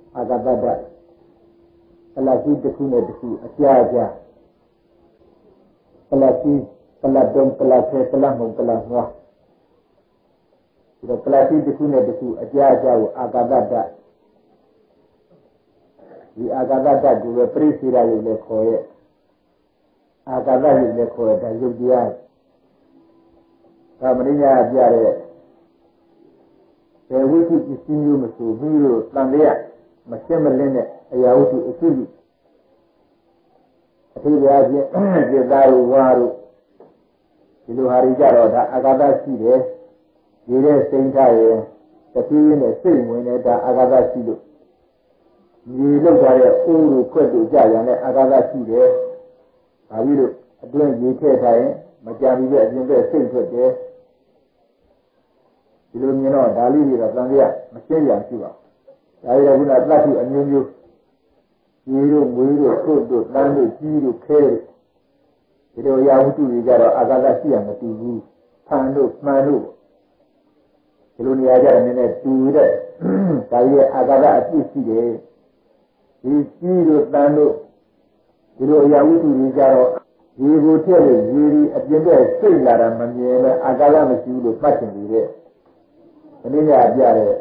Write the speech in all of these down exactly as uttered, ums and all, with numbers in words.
Agabada, Kalasi Dekune Deku, Ajaja, Kalasi, Kaladom, Kalase, Kalamu, Kalamwa. The Kalasi Dekune Deku, Ajaja, Agabada. The Agabada, you were pretty sure you let for it. Agabada, you let for it, and you be Kamarina Jare. The wiki is in you, Mister Miro, Landia. Machemelene ayautu usuli ati yaje je daru waru dilu hari jaro da agada shi de jere sein tha ye tati ne sei win ne da agada shi lo ni lo da ye uru kwet do ja yan ne agada shi de ba bi lo atwen ji the tha yin ma ja bi be ajin be sei twet de dilu myin no da li ri da tan ya ma shin yan shi ba I have been at Lati and you, you, we, Kudu, Nandi, Jiru, Kere. It was Yahutu, we got Agadashi and the two, Pandu, Manu. Iluni Aja and then two that. Kaya Agada at least today. He Jiru, Nando. It was Yahutu, we got. He will tell you, really, at the end of the day, Lara, Agala, Masiu, Patin, there. And then I had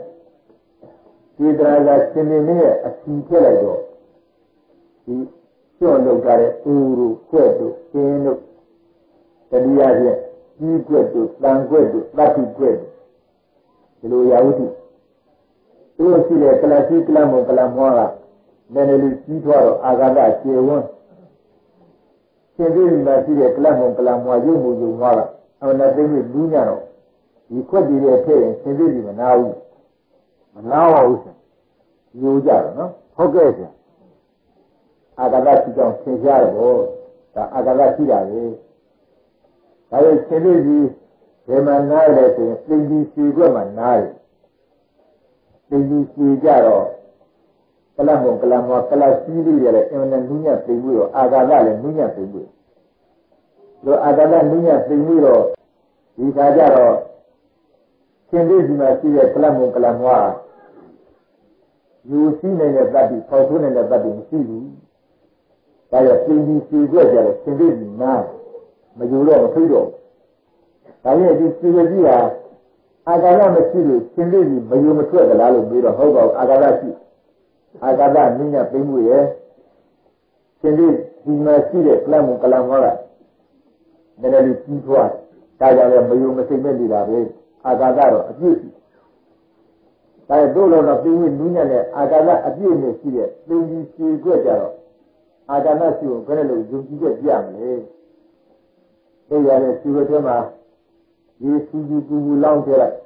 Idra Sinime, a Sintelado. He shone Logare, Uru, Quedo, Seno, Tadiadia, Guedo, Languedo, Lati Guedo. Hello Yahudi. You see the classic Lamo Calamora, then a little Tito, Agada, Chewan. Sending the Sia Clamo Calamora, you Mara, and nothing with Lunano. You could be their parents, sending them now. Now, you jar, no? Okay, Agadashi don't change your the Agadashi. I will tell you, Remanare, Lady Sugamanare. Lady Sugaro, Calamo, Calamo, Calasiri, and then Nina Figuro, Agada and Nina Figuro. The Agada Nina Figuro, Igajaro, Kendizima, Calamo, Calamoa. You see in the body, Fortune in the body, see by a thing you see good, Kendizim now. Majuro, Fido. I hear this Sigadia. Agada Masiru, Kendizim, Mayuma, the Lalo, made a hobo, Agadashi. Agada, Nina, Pingu, Kendiz, he must see the Clamo Calamora. Then I will see what. Tagala, Mayuma, Segmenti, Agadaro, abuse. I don't know of doing Nina, Agala, abuse, maybe she good. Adanasio, Venelo, you get young, they are a Sugatema. You see you do long there.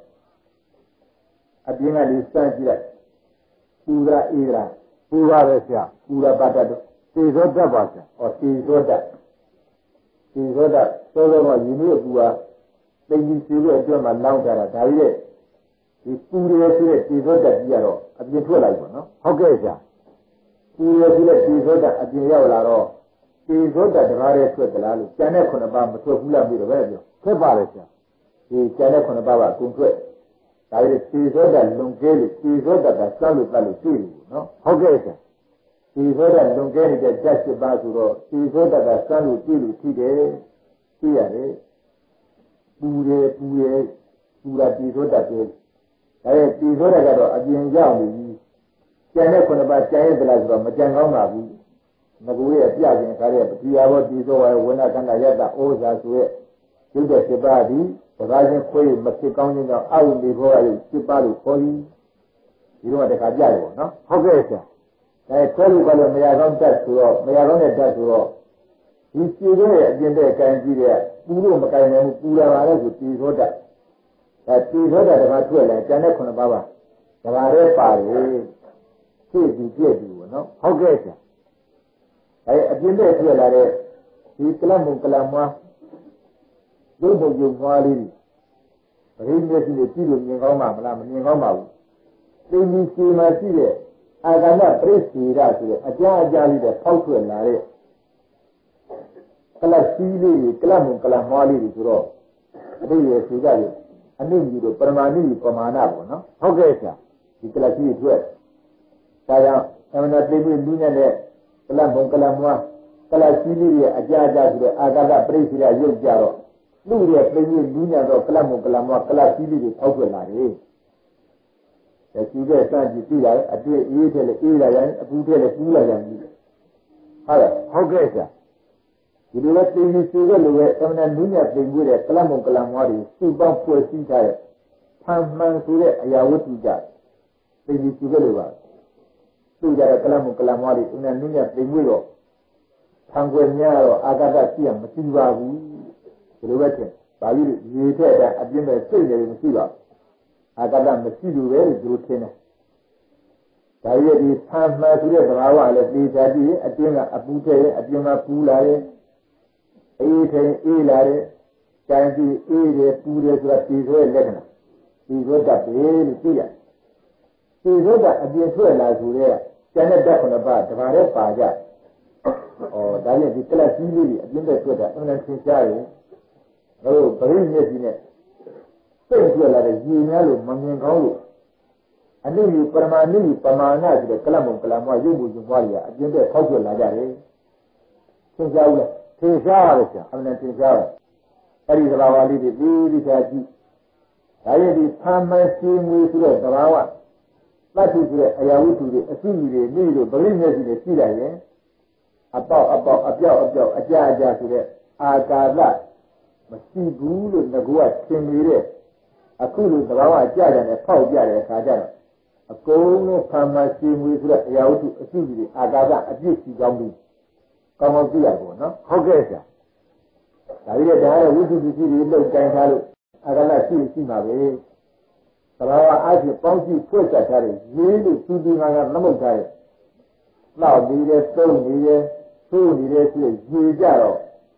Adina is Sanjira, Pura Ira, Pura Resia, Pura Batado, Tizoda Bata, or Tizoda. Tizoda, Solomon, you know who are. Then you see a German lounge at a is Pura Tizoda Yaro, at the Twilight, no? Okay, sir. Pura Tizoda at the Yaro. Tizoda, the Rare Twitalalu, Janakona, Matokula, with the radio. Kebaresa. He Janakona Baba, Kumpre. I Tizoda, Lungeli, Tizoda, the Salu Valley, no? Okay, sir. Tizoda, Lungeli, the Justice Basuro, Tizoda, the Salu Tilu, Tide, Tiare, Pure, Pure, Pura Tizoda. I Tizoda Gado, again Yami. Janakona Baba, Janakona, Majangamu. Naguia, Piazin, Caria, but we are Tizo, when I can get the Oza to it. You get the body, the rising quay, but the counting of our before Chipalu, Koi. You know what the Kajayo, no? Okay, sir. I tell you, but may I run that to all, may I run it that to all. You see there, again, there can be there. Puru Makai, Pura, Tizoda. That Tizoda, the Matuel, and Janakona Baba. The Rare Party, Kid, you know? Okay, sir. I again there to a he Kalam Kalama. Don't you Wali. Reading the Tilu Ningoma, Ningoma. Then you see my tea. I cannot praise you that a jolly the culture and Lare. Kalasili, Kalam Kalamali to roll. They are Sugali. I mean you, Permani, Pomana, no? Okay, sir. You can see it well. Saya emang tiba dunia ni kelam bung kelam wah kelam sini dia aja aja sudah agak berisi dia yuk jaro. Lu dia tiba dunia tu kelam bung kelam wah kelam sini dia tahu ke lari. Jadi juga kan jadi lah ada ini dia ini lah yang abu dia lah pula yang ni. Ada, okey sah. Jadi waktu ini juga lu emang dunia tiba dia kelam bung kelam wah dia subang puasi saya. Paman sudah ayah wutu jah. Tiba juga lu bah. Tu jadi kelam kelam wali, unan dunia tinggal. Tangguhnya lo agak siang mesti baru. Jadi macam, bagi dia ada abang bersih dari mesti baru. Agak mesti dua jurut kena. Jadi di sama sudah berawa lebih jadi abang abu saya, abang pula ye, eh saya eh lari, jadi eh dia pura sudah tiga lekna, tiga dah beli tiga. Tiga dah abang sudah lalu dia. Jangan dah kena baca, baca baca. Oh, dari di kelas ini, abang tu dah, orang sincere. Oh, beri ni sini. Sesuatu lagi, ini lalu mengenal. Ani permani, permana sudah kelam kelam wajib bujuk walia. Abang tu tahu lagi ni. Sincere lah, sincere saja. Abang sincere. Hari sebab wali di di jadi. Dari di sama sini sudah terawat. Lagi sudah ayah itu dia, asing dia, ni dia, berinya sudah tidak ya. Apa apa apa apa aja aja sudah agaklah mesti dulu negara sendiri. Aku lu terbawa aja dan kau biar saja. Aku nu sama sendiri sudah ayah itu asing dia, agaklah aja si jambi. Kamu biar pun, no? Okey sah. Tapi dia dah itu di sini lu jangan lalu agaklah si si mabe. Kalau aja pangsi kuasa cari, ini sudi mangan namun cari. Lau dia, tahu dia, tahu dia sih, dia jauh.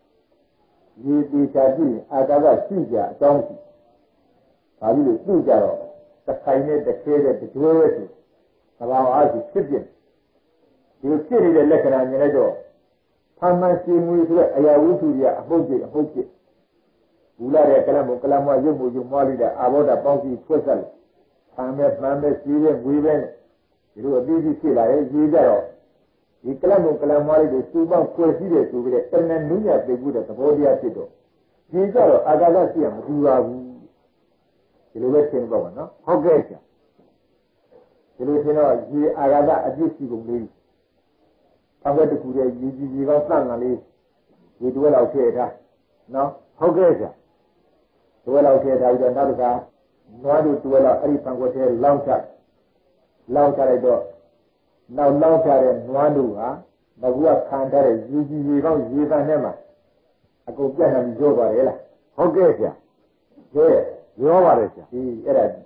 Dia jadi agak sijah, pangsi. Tapi dia sijah, terkait dengan kedua itu. Kalau aja kerja, dia kerja dia lekran ni aja. Paman si murid ayah utu dia, hujur hujur. Ular ya kelam kelam wajib bujuk mali dah, awak dah pangsi kuasa. Pamer pamer sihir buiben, itu abis itu lah, ini jauh. Kelam kelam mali dah subang kuasi dia tu, dia kerana dunia berbudi, tapi dia itu. Ini jauh, agak siang, dua bu. Kalau macam apa, no? Okey sah. Kalau macam ni, agak aja sih bumi. Kalau tu kuda, jadi jiwa plan lagi, itu dua okey dah, no? Okey sah. Dua okey dah, itu nak dah. Nuadu tu adalah hari panggote launcar, launcar itu, now launcar nuadu ah, bagus kantor jadi jadi jadi nama, aku jangan jawab lah, okey sah, je, jawab sah, ini era,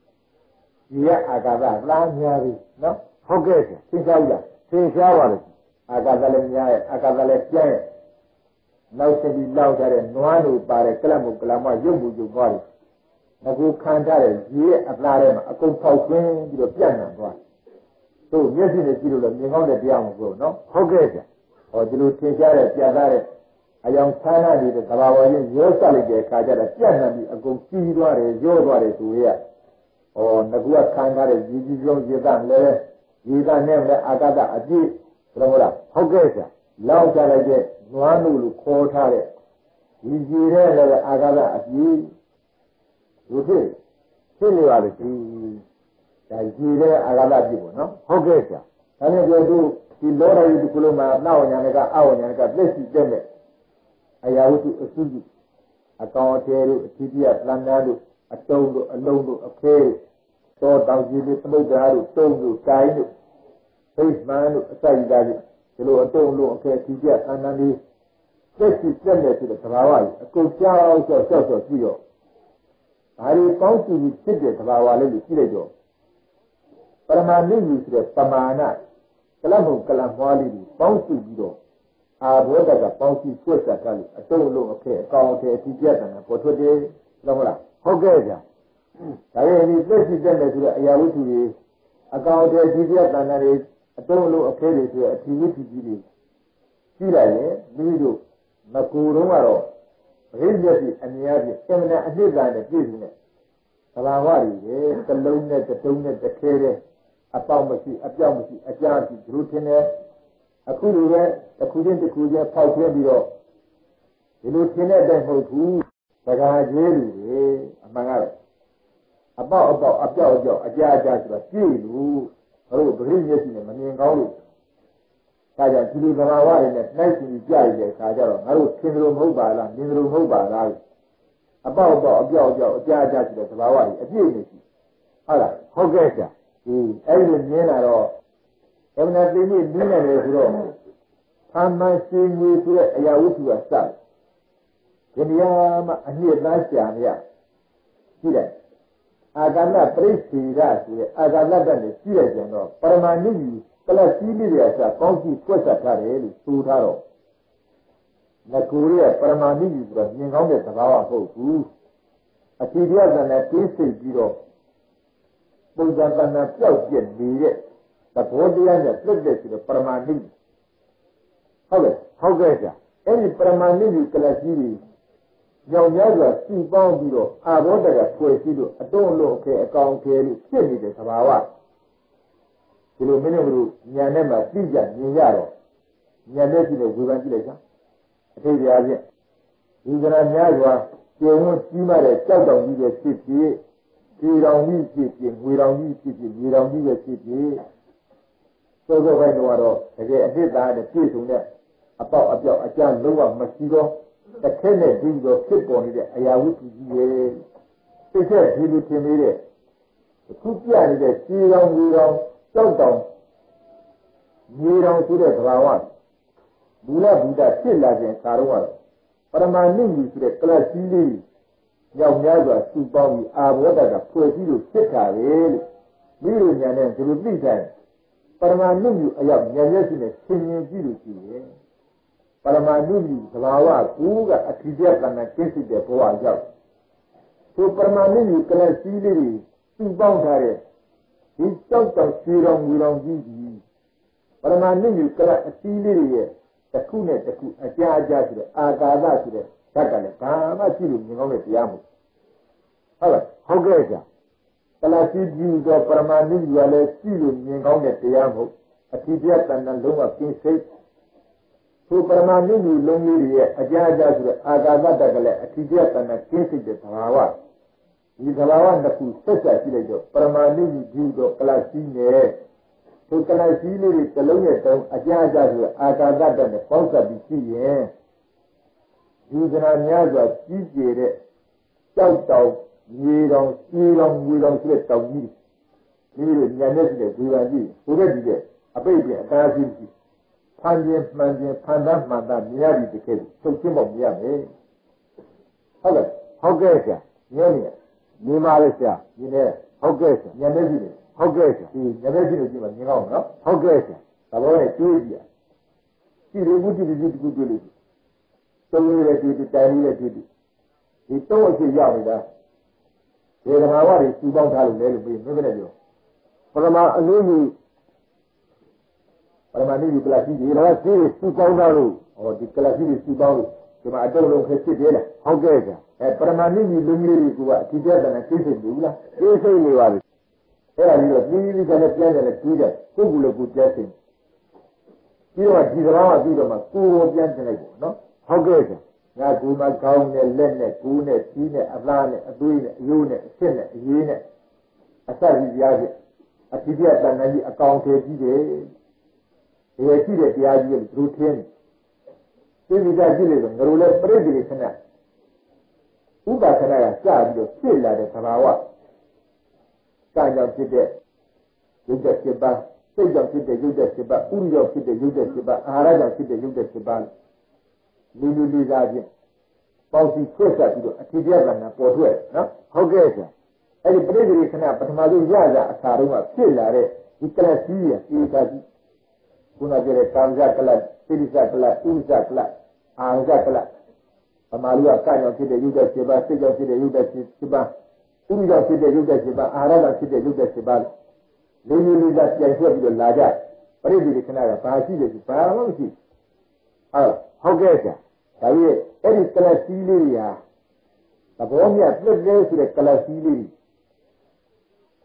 dia agak dah nyari, no, okey sah, siapa, siapa agak dah nyari, agak dah leceh, now sedih launcar nuadu pada kelam kelam jumbo jumbo. Aku kantor dia apalagi aku tahu pun dia pian apa. Tu ni sih ni kilo lah, ni kau dah pian aku, no? Okey sah. Oh, jadi tinggal ada pian ada. Ayam sana di terbawa ni, jauh sekali dia kerja ada pian nanti aku kiri ada, jauh ada tu ya. Oh, nak buat kantor jadi jauh jadi le, jadi ni agak ada aji, berapa? Okey sah. Lau cara je, nuanu lu kota le, jadi le agak ada aji. Betul, sini ada sih. Jadi dia agak lagi pun, no? Okey sah. Karena dia tu di luar itu kalau mana orang yang nak awak yang nak beli jenis, ayah itu suji. Atau teru dia landa tu, atau tu, atau tu, okey. So tahu jadi semua baru, tahu tu, kain tu, face mana tu, saya jadi. Kalau atau tu, okey, dia landa ni, beli jenis itu terawal. Aku jauh jauh jauh jauh jauh. Hari pangsi ni sedih terbawa lagi tidak jauh. Permane ni sudah pemana. Kelam kelam wali ni pangsi gitu. Abu dah pangsi kuasa kali. Atau lu okey, kau okey tiga tanah. Potong dia, lambat. Okey je. Tapi ni presiden dah sudah ayah itu ni. Kau okey tiga tanah ni. Atau lu okey ni sudah tiga tiga ni. Sila ni, ni tu nak kurung aro. Jadi aniaya, kemana ada gana, jadi ni. Kalau wali, kalau ni, kalau ni, terkere, about Machine, a Jamasi, a Jamasi, Rutine, a Kuru, a Kudin, the Kuja, Paukio. The lieutenant then hold who, the guy really, among others. About about a job, a judge, a few, oh, bring it in the money and go. Kaja, to leave an hour in that night in the judge, Kaja, I was Kindle Mobile and Kindle Mobile. About about a job, a judge, a Hawaii, a few. All right, how get that? The Elvin Yenaro, evidently need dinner as well. Time my seeing you to a Yahutu aside. Kenyama and here last year, see that. I got not praise that, I got not done the serious and all. But my new, but I see me as a county Quasatari, Sudaro. Nakuria, Paramani, was being on the Tavawa Hoku. A T V S and a P C zero. Both of them are so get me, but what the end of the Paramani. How how get that? Any Paramani Kalasiri. Young Yaga, see bound below, I want to twist you, I don't look at account here, tell me this about what. Kilominu, Yanema, Pija, Yaro, Yaneti, we went later. I tell you, I even a Yaga, they won't see my child on the city, we don't need city, we don't need city, we don't need a city. So go away to what again, I did that, a piece on that, about a young lower mosquito. The Kenneth brings your ship on it, I would be. They said he would tell me that. The Kupian is a sea down, we down, so down. Near down to the Rawan. Bula Buddha still as in Saruan. But a man knew to the class city. Young Yaga, two bombs, are what I got poor you, Sika, really. Million and to repeat that. But a man knew a young Yasin, singing Jiruki. Paramani, Salawa, Uga, a Tijet and a Kissy de Poaja. So Paramani, Kalasili, two bound her. He jumped on Siram, we don't give. Paramani, Kalasili, the Kunet, the Jaja, the Agada, the Takale, Pama, you know, the Yamu. However, how great that? Kalasili, the Paramani, you are less stealing, you know, the Yamu, a Tijet and a Luma King said. So Paramani lonely a Jaja, Agada Dagale, a Tijet and a Kissy de Tavawa. Is allowing the two special village, Paramani, Judo, Calasine. So Calasine is the lonely town, a Jaja, Agada, and the Ponsa B C. He's an Anyaga, Tijere, Chow Chow, Yidon, Yidon, we don't slip down me. Here is Yanesque, we are here, already there, a baby, a Calasine. Panjin, Manjin, Pandan, Mandan, Yari, the case, so Kim of Yami. Hello, how great ya? Yamia, Nimarisha, Yine, how great ya? Yamazini, how great ya? Yamazini, you know, how great ya? Savoy, Tudia. See, they would do the good village. So we let you to tiny let you. He told you Yamida. They are my worries, you don't have a little bit, maybe I do. For a new. Paramani Classy, you know, serious two pound or the Classy two pound. So I don't know if it's how great. At Paramani, you don't to a teacher than a teacher. You say you are. Here you are really going to plan and a teacher. Who will a good blessing? You know what? He's around a bit of a school of Yantan. No? How great. Nakuma, Kaune, Lenne, Pune, Tine, Avane, Aduine, Yune, Sene, Yene. A service yard. A teacher than a account. He has seen the idea through him. He is a village, the ruler president. Uba Kanaya charge of still at the Tamawa. Kind of Tibet. You just get back, say of Tibet, you just get back, Uyo Tibet, you just get back, Arada Tibet, you just get back. Lulu Lizaji. Bounty Questa to a Tibian and Port West, no? How great. Any president can have, but Madu Yaza, a Karuma, still at it. He cannot see it, he is Una de Tanzakala, Silisakala, Uzakala, Anzakala. Amalia Kano to the Yuga Shiba, Siga to the Yuga Shiba, Uga to the Yuga Shiba, Arada to the Yuga Shiba. Then you leave that guy to the Laja. But if you can have a party, this is Paramount. Oh, how great. Kaye, Eris Kalasilia. The Bomia fled there to the Kalasili.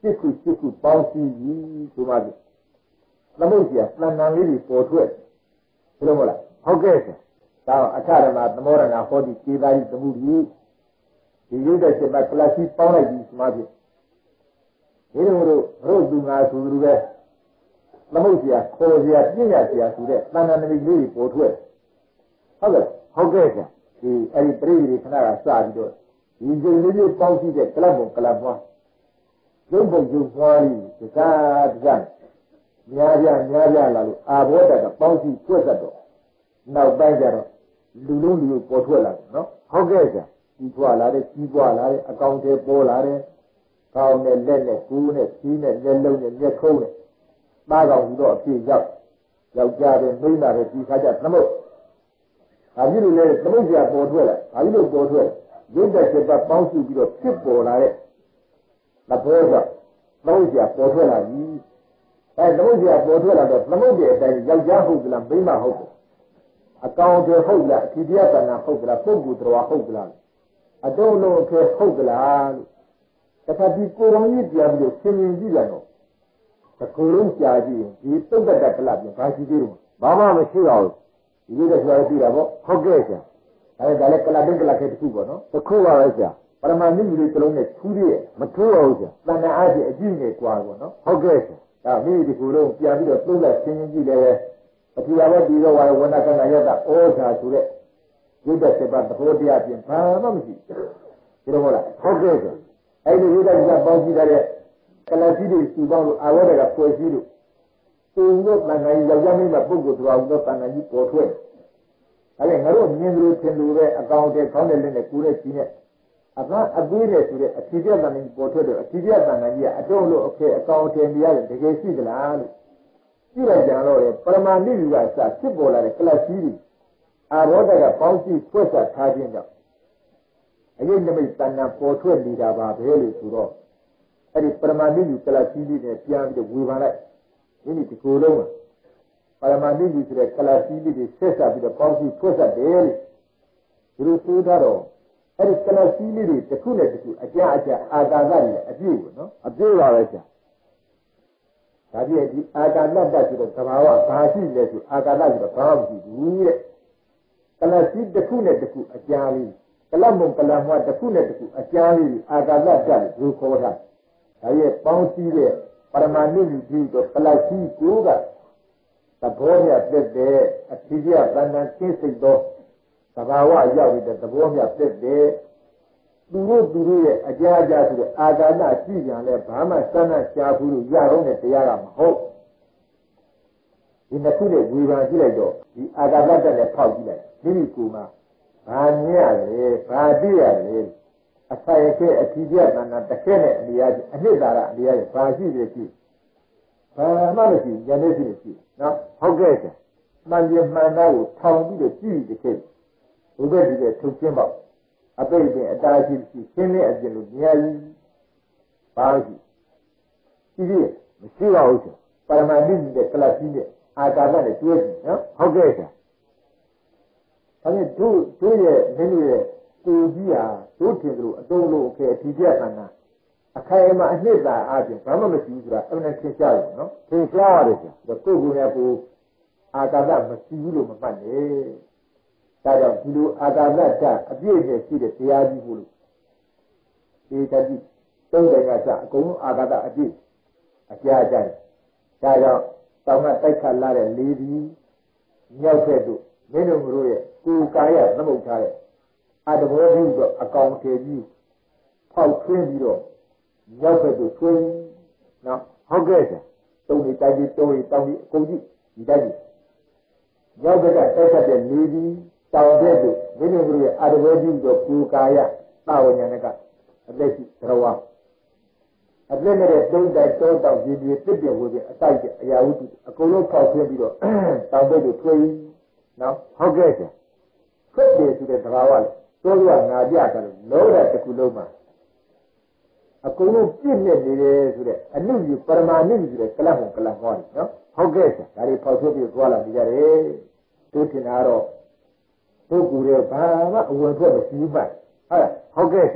စစ်ခုစစ်ခုပေါင်းစည်းပြီးဆိုမှသမုတ်ကြီးကသဏ္ဍာန်လေးတွေပေါ်ထွက်ဘယ်လိုမလားဟုတ်ကဲ့ဆရာဒါအခါရမသမောရဏဟောဒီကေသာကြီးသမှုကြီးဒီရုပ်တဲ့စိတ်မှာကလပ်ကြီးပေါင်းလိုက်ပြီးဆိုမှဖြစ်ဒီလိုလိုရုပ်သူငါဆိုသူပဲသမုတ်ကြီးကခေါ်စရာပြည့်ရစရာဆိုတဲ့သဏ္ဍာန်နမိတ်လေးတွေပေါ်ထွက်ဟုတ်ကဲ့ဟုတ်ကဲ့ဆရာဒီအဲ့ဒီပြိတိခဏကစပြီးတော့ဒီကျုံလေးလေးပေါင်းစည်းတဲ့ကလပ်ပုံကလပ်ပွားရုပ်ပုံရုပ်ပွားကြီးတကားတကားများပြများပြလာလို့အာဘောဓကပေါင်းစည်းတွေ့သက်တော့နောက်ပိုင်းကျတော့လူလုံးလူပေါ်ထွက်လာတယ်နော်ဟုတ်ကဲ့ဆရာကြီးထွားလာတယ်ကြီးပွားလာတယ်အကောင်တွေပေါ်လာတယ်ကောင်းတဲ့လက်နဲ့ကူးနဲ့ကြီးနဲ့မျက်လုံးနဲ့မျက်ခုံးနဲ့သားကောင်ကြီးတော့အပြည့်ရောက်ယောက်ျားပဲမိန်းမပဲဒီခါကျသမုတ်ဒါကြီးလိုလေသမုတ်ကြာပေါ်ထွက်လာဒါကြီးလိုပေါ်ထွက်ရုပ်တဲ့စိတ်ကပေါင်းစုပြီးတော့ဖြစ်ပေါ်လာတဲ့သဘောကသမုတ်ကြာပေါ်ထွက်လာပြီအဲသမုတ်ကြာပေါ်ထွက်လာတော့သမုတ်ရဲ့အတိုင်းယောက်ျားဟုတ်ကလားမိန်းမဟုတ်ကလားအကောင်တွေဟုတ်လားအတိယတဏဟုတ်ကလားပုဂ္ဂိုလ်တော်ဟုတ်ကလားအတုံးလုံးခဲဟုတ်ကလားလို့တခါဒီကိုယ်တော်ကြီးပြန်ပြီးရှင်းရှင်းကြည့်ကြတော့တကူလုံးကြာကြည့်ဒီတုတ်တက်ကလပ်ပြန်ဘာရှိသေးလို့ဘာမှမရှိတော့ဘူးဒီလိုဆိုရပြီလားဗောဟုတ်ကဲ့ဆရာအဲဒါလည်းကလပ်တင်ကလပ်ခဲတစ်ခုပေါ့နော်တစ်ခုပါပဲဆရာပရမဏိယူလေးတစ်လုံးနဲ့ထူးသေးရဲ့မထူးတော့ဘူးဆရာတဏ္ဍာအားဖြင့်အကြည့်နဲ့ကွာပေါ့နော်ဟုတ်ကဲ့ဆရာဒါမိဒီကူလုံးပြန်ပြီးတော့သုံးလက်ရှင်းရှင်းကြည့်တယ်အထူးပါပဲဒီတော့ဝါဝဏကံရတဩဇာဆိုတဲ့ရုပ်တဲ့စေပါသဘောတရားပြင်ဘာမှမရှိဒီလိုမဟုတ်လားဟုတ်ကဲ့ဆရာအဲ့ဒီရုပ်တဲ့ကပေါင်းကြည့်တဲ့ကလတိတွေစီပေါင်းလို့အာဝရကဖွဲ့စည်းလို့သူတို့တန်ခါကြီးယောက်ျားမိန်းမပုဂ္ဂိုလ်တော်တို့တန်ခါကြီးပေါ်ထွက်အဲ့ဒါငါတို့မြင်လို့ထင်လို့ပဲအကောင်တဲ့ခေါင်းတဲ့လက်နဲ့ကိုယ်နဲ့ကြီးနဲ့အကအသေးတယ်ဆိုတဲ့အထီးပြတ်တန်ခါကြီးပေါ်ထွက်တော့အထီးပြတ်တန်ခါကြီးကအတုံးလို့အခဲအကောင်ထင်ပြရတယ်တကယ်ရှိသလားလို့ကြည့်လိုက်ကြတော့လေပရမဏိယူကစဖြစ်ပေါ်လာတဲ့ကလတ်ကြီးတွေအာရောဒကပေါင်းစည်းဖွဲ့ဆက်ထားခြင်းကြောင့်အယုဒ္ဓမိတ်တဏ္ဍပေါ်ထွက်နေတာပါပဲလို့ဆိုတော့အဲ့ဒီပရမဏိယူကလတ်ကြီးလေးနဲ့ပြန်ပြီးတော့ဝေဖန်လိုက်ဒီနေ့ဒီကိုယ်လုံးကပရမဏိယူဆိုတဲ့ကလတ်ကြီးလေးတွေဆက်ဆက်ပြီးတော့ပေါင်းစည်းဖွဲ့ဆက်တယ်လို့ဒီလိုဆိုတော့အဲ့ဒီကလတ်ကြီးလေးတွေတစ်ခုနဲ့တစ်ခုအကြအကြအာကာသတွေအပြည့်ကိုနော်အပြည့်ပါပဲဆရာဒါပြည့်ဒီအာကာသတ္တဆိုတဲ့သဘာဝဘာရှိလဲဆိုအာကာသဆိုတော့ဘာမှမရှိဘူးတဲ့ကလတ်ကြီးတစ်ခုနဲ့တစ်ခုအကြာလေးကလတ်မုံကလတ်မွားတစ်ခုနဲ့တစ်ခုအကြာလေးအာကာသတ္တလို့ခေါ်တာဒါရဲ့ပေါင်းစည်းတဲ့ပရမဏိယူကြီးတော့ကလတ်ကြီးကိုကသဘောမြတ်တဲ့တဲ့အထီးကျတန်တန်ရှင်းစိတ်သောသဘာဝရောက်တဲ့သဘောမြတ်တဲ့သူတို့သူတို့ရဲ့အကြာအကြာဆိုတဲ့အာကာသကြည့်ကြံလဲဘာမှစမ်းသပ်ရှားဘူးလို့ရတော့တဲ့တရားကမဟုတ်ဒီနှစ်ခုနဲ့ဝေဖန်ကြည့်လိုက်တော့ဒီအာကာသတက်နဲ့ဖောက်ကြည့်လိုက်မိမိကိုယ်မှာဘာမြင်ရလဲဘာသိရလဲအဆိုင်အခဲအထီးကျတန်တန်တစ်ခဲနဲ့အလျားအနှစ်သာရအလျားဘာရှိတယ်ကြည့်ဘာမှမရှိဉာဏ်နဲ့ရှိရှိနော်ဟုတ်ကဲ့ဆရာမှန်ပြမှန်သားကိုထောင်ပြီးတော့ကြည့်တစ်ခဲဘုရားဒီကထုတ်ချင်းပေါ့အပိတ်ပင်အတားရှိရှိရှင်းတဲ့အပြင်လို့ဉာဏ်ကြီးဘာရှိကြည့်ကြည့်မရှိပါဘူးဆရာပရမဏိတဲ့ကလပ်ကြီးတဲ့အာကာသနဲ့တွဲကြည့်နော်ဟုတ်ကဲ့ဆရာဒါနဲ့တို့တို့ရဲ့မင်းတို့ရဲ့ကိုကြီးဟာတို့ထင်သလိုအတုံးလို့အခဲအထီးကျတန်တာအခိုင်အမာအနှစ်သာအားဖြင့်ဘာမှမရှိဘူးဆိုတာအမှန်ထင်ရှားတယ်နော်ထင်ရှားရတယ်ဆရာဒါကိုယ်ကိုယ်နဲ့ကိုအာကာသမရှိဘူးလို့မမှတ်နဲ့ဒါကြောင့်ဒီလိုအာကာသဓာတ်အပြည့်နဲ့ရှိတဲ့တရားကြီးကိုလို့ဒီတတိသုံးတယ်ကစအကုန်လုံးအာကာသအပြည့်အကြာကြာဒါကြောင့်တောင်းကတိုက်ခတ်လာတဲ့လေးဒီမြောက်တဲ့တို့မင်းတို့တို့ရဲ့ကိုယ်ကာယသမုတ်ထားတဲ့အတဘောကြီးတော့အကောင်ထေကြီးဖောက်ထွင်းပြီးတော့ရောက်တဲ့သူထွင်းနော်ဟုတ်ကဲ့ဆရာတုံးနေတိုက်ပြီးတုံးနေတောင်းပြီးအကုန်ကြီးဒီတိုက်ကြီးရောက်တဲ့တိုက်ခတ်တဲ့လေးဒီတောင်းတဲ့သူမင်းတို့ရဲ့အတဘောကြီးတော့ကိုယ်ကာယသဝဉာဏကအသက်ရှိသရဝအပြည့်နဲ့တုံးတိုက်တောတောင်ကြီးကြီးတစ်ပြည့်ဝေပြီးအတိုက်တဲ့အရာဝတ္ထုအကုန်လုံးဖောက်ထွင်းပြီးတော့တောင်းတဲ့သူထွင်းနော်ဟုတ်ကဲ့ဆရာဖြစ်တယ်ဆိုတဲ့သဘာဝလေသောကငါကြတယ်လောကတစ်ခုလုံးမှာအကုန်လုံးပြည့်နေနေတယ်ဆိုတဲ့အနုယူပရမဏိယူဆိုတဲ့ကလပ်ပုံကလပ်ဟောတယ်နော်ဟုတ်ကဲ့ဆရာဒါတွေဖောက်ထုတ်ပြီးသွားလာနေကြတယ်တို့ထင်တာတော့ပုဂ္ဂိုလ်ရဲ့ဘာမှအဝင်ထွက်မရှိဘူးမှဟုတ်လားဟုတ်ကဲ့ဆရာ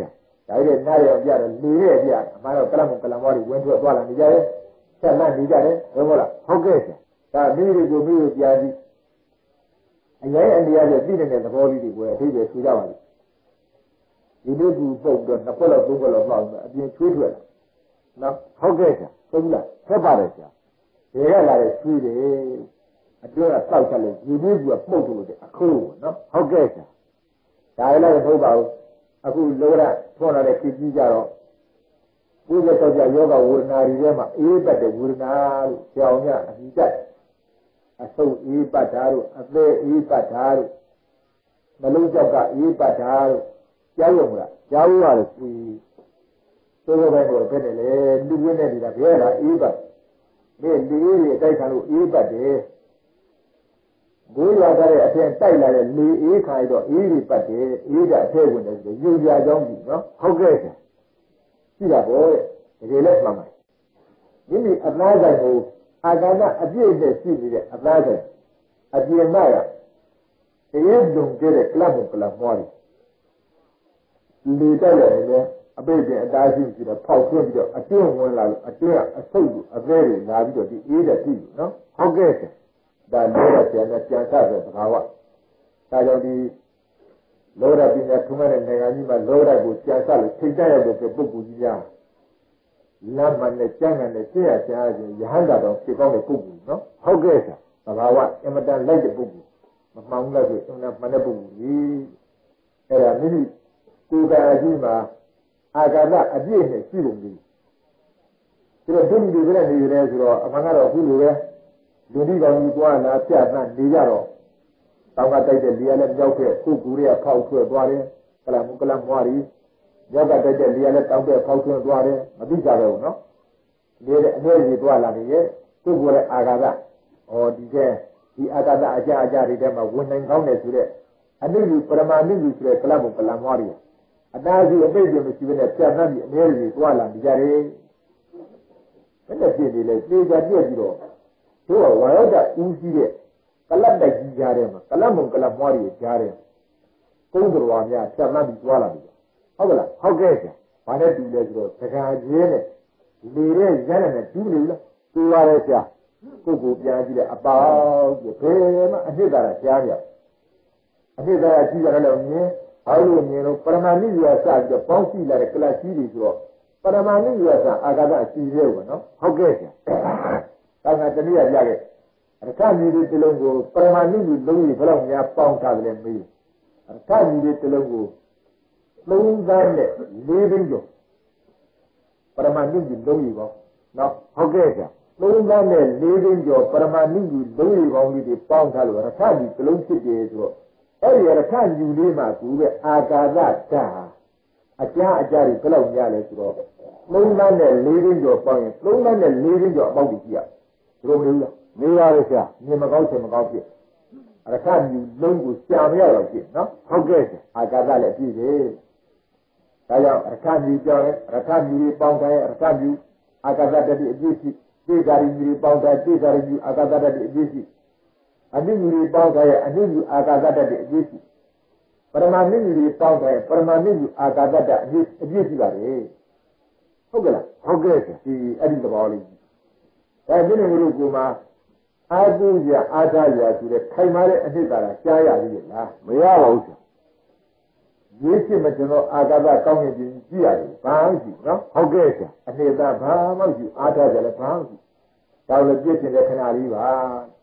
ဒါရဲ့နားရောပြတော့လေရဲ့ပြအမှန်တော့ကလမကလမောတွေဝင်ထွက်သွားလာနေကြတယ်ဆက်လန့်နေကြတယ်ဟုတ်မလားဟုတ်ကဲ့ဆရာဒါမိမိကိုမိမိပြာပြီးအရင်အနေရတဲ့သိနေတဲ့သဘောလေးတွေကိုအထိပ္ပယ်ဆိုကြပါလိမ့်ဒီလိုကူပုတ်တော့နှစ်ခွက်လောက်သုံးခွက်လောက်လောက်အပြင်ချွေးထွက်လာနော်ဟုတ်ကဲ့ဆရာဟုတ်လားဆက်ပါတယ်ဆရာဒီကလာတဲ့ချွေးတယ်အတွင်းကတောက်ချက်လို့ဒီလိုကူကပုတ်လို့တဲ့အခုနော်ဟုတ်ကဲ့ဆရာဒါလည်းမဟုတ်ပါဘူးအခုလောရထွန်းလာတဲ့ဖြစ်ကြီးကြတော့ဘုရားတော်ကြယောဂဝေဒနာတွေထဲမှာအေးပတ်တဲ့ဝေဒနာလို့ကြောင်ရအပြီးတက်အဆုပ်အေးပတ်တာတို့အသေးအေးပတ်တာတို့နှလုံးကြောက်ကအေးပတ်တာတို့ကြားရုံလားကြားလို့ရတယ်ဒီသို့သောဘက်ကိုဖြစ်နေလေလူဝင်းနေနေတာဘယ်လားအေးပတ်ဒီလူကြီးတွေတိုက်ခံလို့အေးပတ်တယ်ဘိုးရွာတဲ့အထင်တိုက်လာတဲ့လေအေးခါရတော့အေးတွေပတ်တယ်အေးကအထက်ဝင်တယ်ဆိုယူပြအကြောင်းကြီးနော်ဟုတ်ကဲ့ဆရာရှိတာပေါ့တကယ်လည်းမှန်ပါမိမိအသားဆိုင်ကိုအာဂန္ဓအပြည့်နဲ့ရှိနေတဲ့အသားဆိုင်အပြည့်မှရအေးဒုံကျတဲ့ကလပ်ကလပ်မောရီလေတိုက်ရတယ်လေအပိတ်ပြင်အသားရှိပြီးတော့ဖောက်ထွင်းပြီးတော့အတွင်းဝင်လာလို့အတွင်းကအဆုပ်ကိုအသေးတွေလာပြီးတော့ဒီအေးတဲ့ကြည့်နော်ဟုတ်ကဲ့ဆရာဒါလောရပြန်နဲ့ပြန်ဆတဲ့သဘာဝဒါကြောင့်ဒီလောရပြည်နဲ့ထုံးတဲ့နိုင်ငံကြီးမှာလောရကိုပြန်ဆလို့ထိတ်ကြရတဲ့ပုဂ္ဂိုလ်ကြီးများလမ်းမနဲ့ကျမ်းဂန်နဲ့ရှင်းရချင်ခြင်းယဟန်တာတော်ဖြစ်ကောင်းတဲ့ပုဂ္ဂိုလ်နော်ဟုတ်ကဲ့ဆရာသဘာဝအင်မတန်လိုက်တဲ့ပုဂ္ဂိုလ်မမှန်ဘူးလားဆိုအင်မတန်မှန်တဲ့ပုဂ္ဂိုလ်ကြီးအဲ့ဒါမိမိကိုယ်ကကြီးမှာအာဂန္ဓအပြည့်နဲ့ရှိပုံကြီးဒီလိုဒုတိယတွေလည်းနေရတယ်ဆိုတော့အမှန်ကတော့အခုလိုပဲလူဒီကောင်ကြီးသွားလာပြတ်နှံ့နေကြတော့တောင်ကတိုက်တဲ့လေရလည်းကြောက်တဲ့ခုကူတွေကဖောက်ထွက်သွားတယ်ကလမကလမွားရီရောက်ကတိုက်တဲ့လေရလည်းတောက်တဲ့ဖောက်ထွက်သွားတယ်မသိကြတော့ဘူးနော်လေတဲ့အနည်းကြီးသွားလာနေရဲ့ခုကူရဲ့အာဃာတဟောဒီကဲဒီအာဃာတအကြအကြတွေထဲမှာဝင်နိုင်ကောင်းတယ်ဆိုတဲ့အနုယူပရမနုယူဆိုတဲ့ကလမကလမွားရီအတားစီအပိတ်တွေမရှိဘဲနဲ့ပြတ်နှံ့ပြီးအနည်းကြီးသွားလာနေကြတယ်ဘယ်နဲ့ဖြစ်နေလဲသေချာပြည့်ပြီးတော့တို့ကဝါရောဒဦးစီးတဲ့ကလပ်တိုက်ကြီးကြားထဲမှာကလပ်မုံကလပ်မွားတွေကြားထဲကုန်းတော်များဖြတ်မှတ်ပြီးသွားလာပြီဟုတ်ကလားဟုတ်ကဲ့ဆရာဘာနဲ့တူလဲဆိုတော့သက္ကာကျဲနဲ့လေတဲ့ရမ်းနဲ့တူနေလားတူပါရဲ့ဆရာကိုကိုပြန်ကြည့်တဲ့အပေါင်းကြီးဘယ်မှအနှစ်သာရကြားရအနှစ်သာရကြီးရတယ်လို့မြင်အားလို့မြင်လို့ပရမဏိယစပြီးတော့ပေါင်းကြည့်လာတဲ့ကလပ်ကြီးတွေဆိုတော့ပရမဏိယစအာဂါဒအစီရဲဘူးနော်ဟုတ်ကဲ့ဆရာဒါကတနည်းရပြခဲ့အထမြည်တဲ့လုံးကိုပရမဏိလူလုံးကြီးဘယ်လောက်များပေါင်းထားတယ်မေးအထမြည်တဲ့လုံးကိုသုံးသန်းနဲ့လေးသိန်းကျော်ပရမဏိလူလုံးကြီးပေါ့နော်ဟုတ်ကဲ့ဆရာသုံးသန်းနဲ့လေးသိန်းကျော်ပရမဏိလူလုံးကြီးပေါင်းကြီးတွေပေါင်းထားလို့အထမြည်လုံးဖြစ်တယ်ဆိုတော့အဲ့ဒီအထမြည်လေးမှာကူတဲ့အာကာသဓာတ်အကြအကြတွေဘယ်လောက်များလဲဆိုတော့သုံးသန်းနဲ့လေးသိန်းကျော်ပေါင်းရင်သုံးသန်းနဲ့လေးသိန်းကျော်အပေါက်ကြီးကြည့်ရဘယ်လိုလဲနေပါလေဆရာမြင်မကောင်းချင်မကောင်းဖြစ်အရခမြူလုံးကိုရှာမရတော့ဖြစ်နော်ဟုတ်ကဲ့ဆရာအာကာသလည်းပြည့်တယ်ဒါကြောင့်အရခမြူကြောင်းအရခမြူတွေပေါင်းတိုင်းအရခမြူအာကာသတတိအပြည့်ရှိသေကာရီမြူတွေပေါင်းတိုင်းသေကာရီမြူအာကာသတတိအပြည့်ရှိအနုမြူတွေပေါင်းတိုင်းအနုမြူအာကာသတတိအပြည့်ရှိပရမဏိမြူတွေပေါင်းတိုင်းပရမဏိမြူအာကာသတတိအပြည့်ရှိပါတယ်ဟုတ်ကဲ့လားဟုတ်ကဲ့ဆရာဒီအဲ့ဒီသဘောလေးဒါမင်းတို့ကမှအာတုရအာထရဆိုတဲ့ခိုင်မာတဲ့အနှစ်သာရကြားရသေးရဲ့လားမရပါဘူးဆရာရေးချင်မကျွန်တော်အာဂါသကောင်းရင်ကြည့်ရတယ်ဘာမှမရှိဘူးနော်ဟုတ်ကဲ့ဆရာအနှစ်သာဘာမှမရှိအာထရလည်းဘာမှမရှိဒါလည်းပြည့်တင်တဲ့ခဏလေးပါ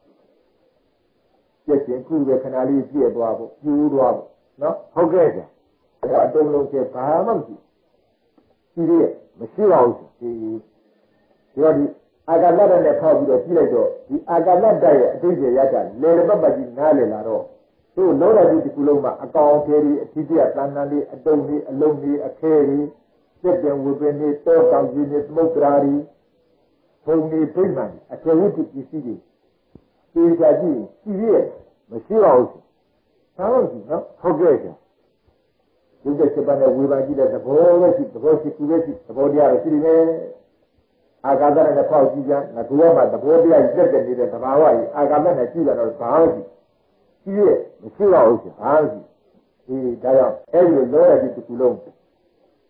ပြည့်တင်ခုတဲ့ခဏလေးပြည့်သွားဖို့ပြူးသွားဖို့နော်ဟုတ်ကဲ့ဆရာအဲ့အတုံးလုံးကျဘာမှမရှိဒီရမရှိပါဘူးဒီဒီတော့ဒီအာဂါလနဲ့ဖောက်ပြီးတော့ကြည့်လိုက်တော့ဒီအာဂါလတက်ရဲ့အတိတ်ရတာလေရပတ်ပတ်ကြီးနားလည်လာတော့သူ့လောရကြီးတစ်ခုလုံးမှာအကောင်သေးတွေအထီးကျတန်တန်လေးအတုံးလေးအလုံးလေးအခဲလေးစက်တင်ဝေပင်လေးတောတောင်ကြီးလေးသမုဒ္ဒရာကြီးဘုံလေးပြိမှန်အထေဝိတ္တိပစ္စည်းတွေဒီကြကြည့်ကြည့်ရမရှိပါဘူး။ဘာလို့ကြည့်နော်ဟုတ်ကဲ့ကျဒီကစပန်နဲ့ဝေဘာကြည့်တဲ့သဘောပဲရှိသဘောရှိကူပဲရှိသဘောတရားရှိနေတယ်အာဂါသနဲ့ပေါက်ကြည့်ကြငါကမှာသဘောတရားကြီးတက်တဲ့နေတဲ့သဘာဝကြီးအာဂါသနဲ့ကြည့်ရတော့ဘာလို့ကြည့်ကြည့်ရမရှိပါဘူးရှင်ဟာကြည့်ဒီဒါကြောင့်အဲ့ဒီလောရကြီးတစ်ခုလုံး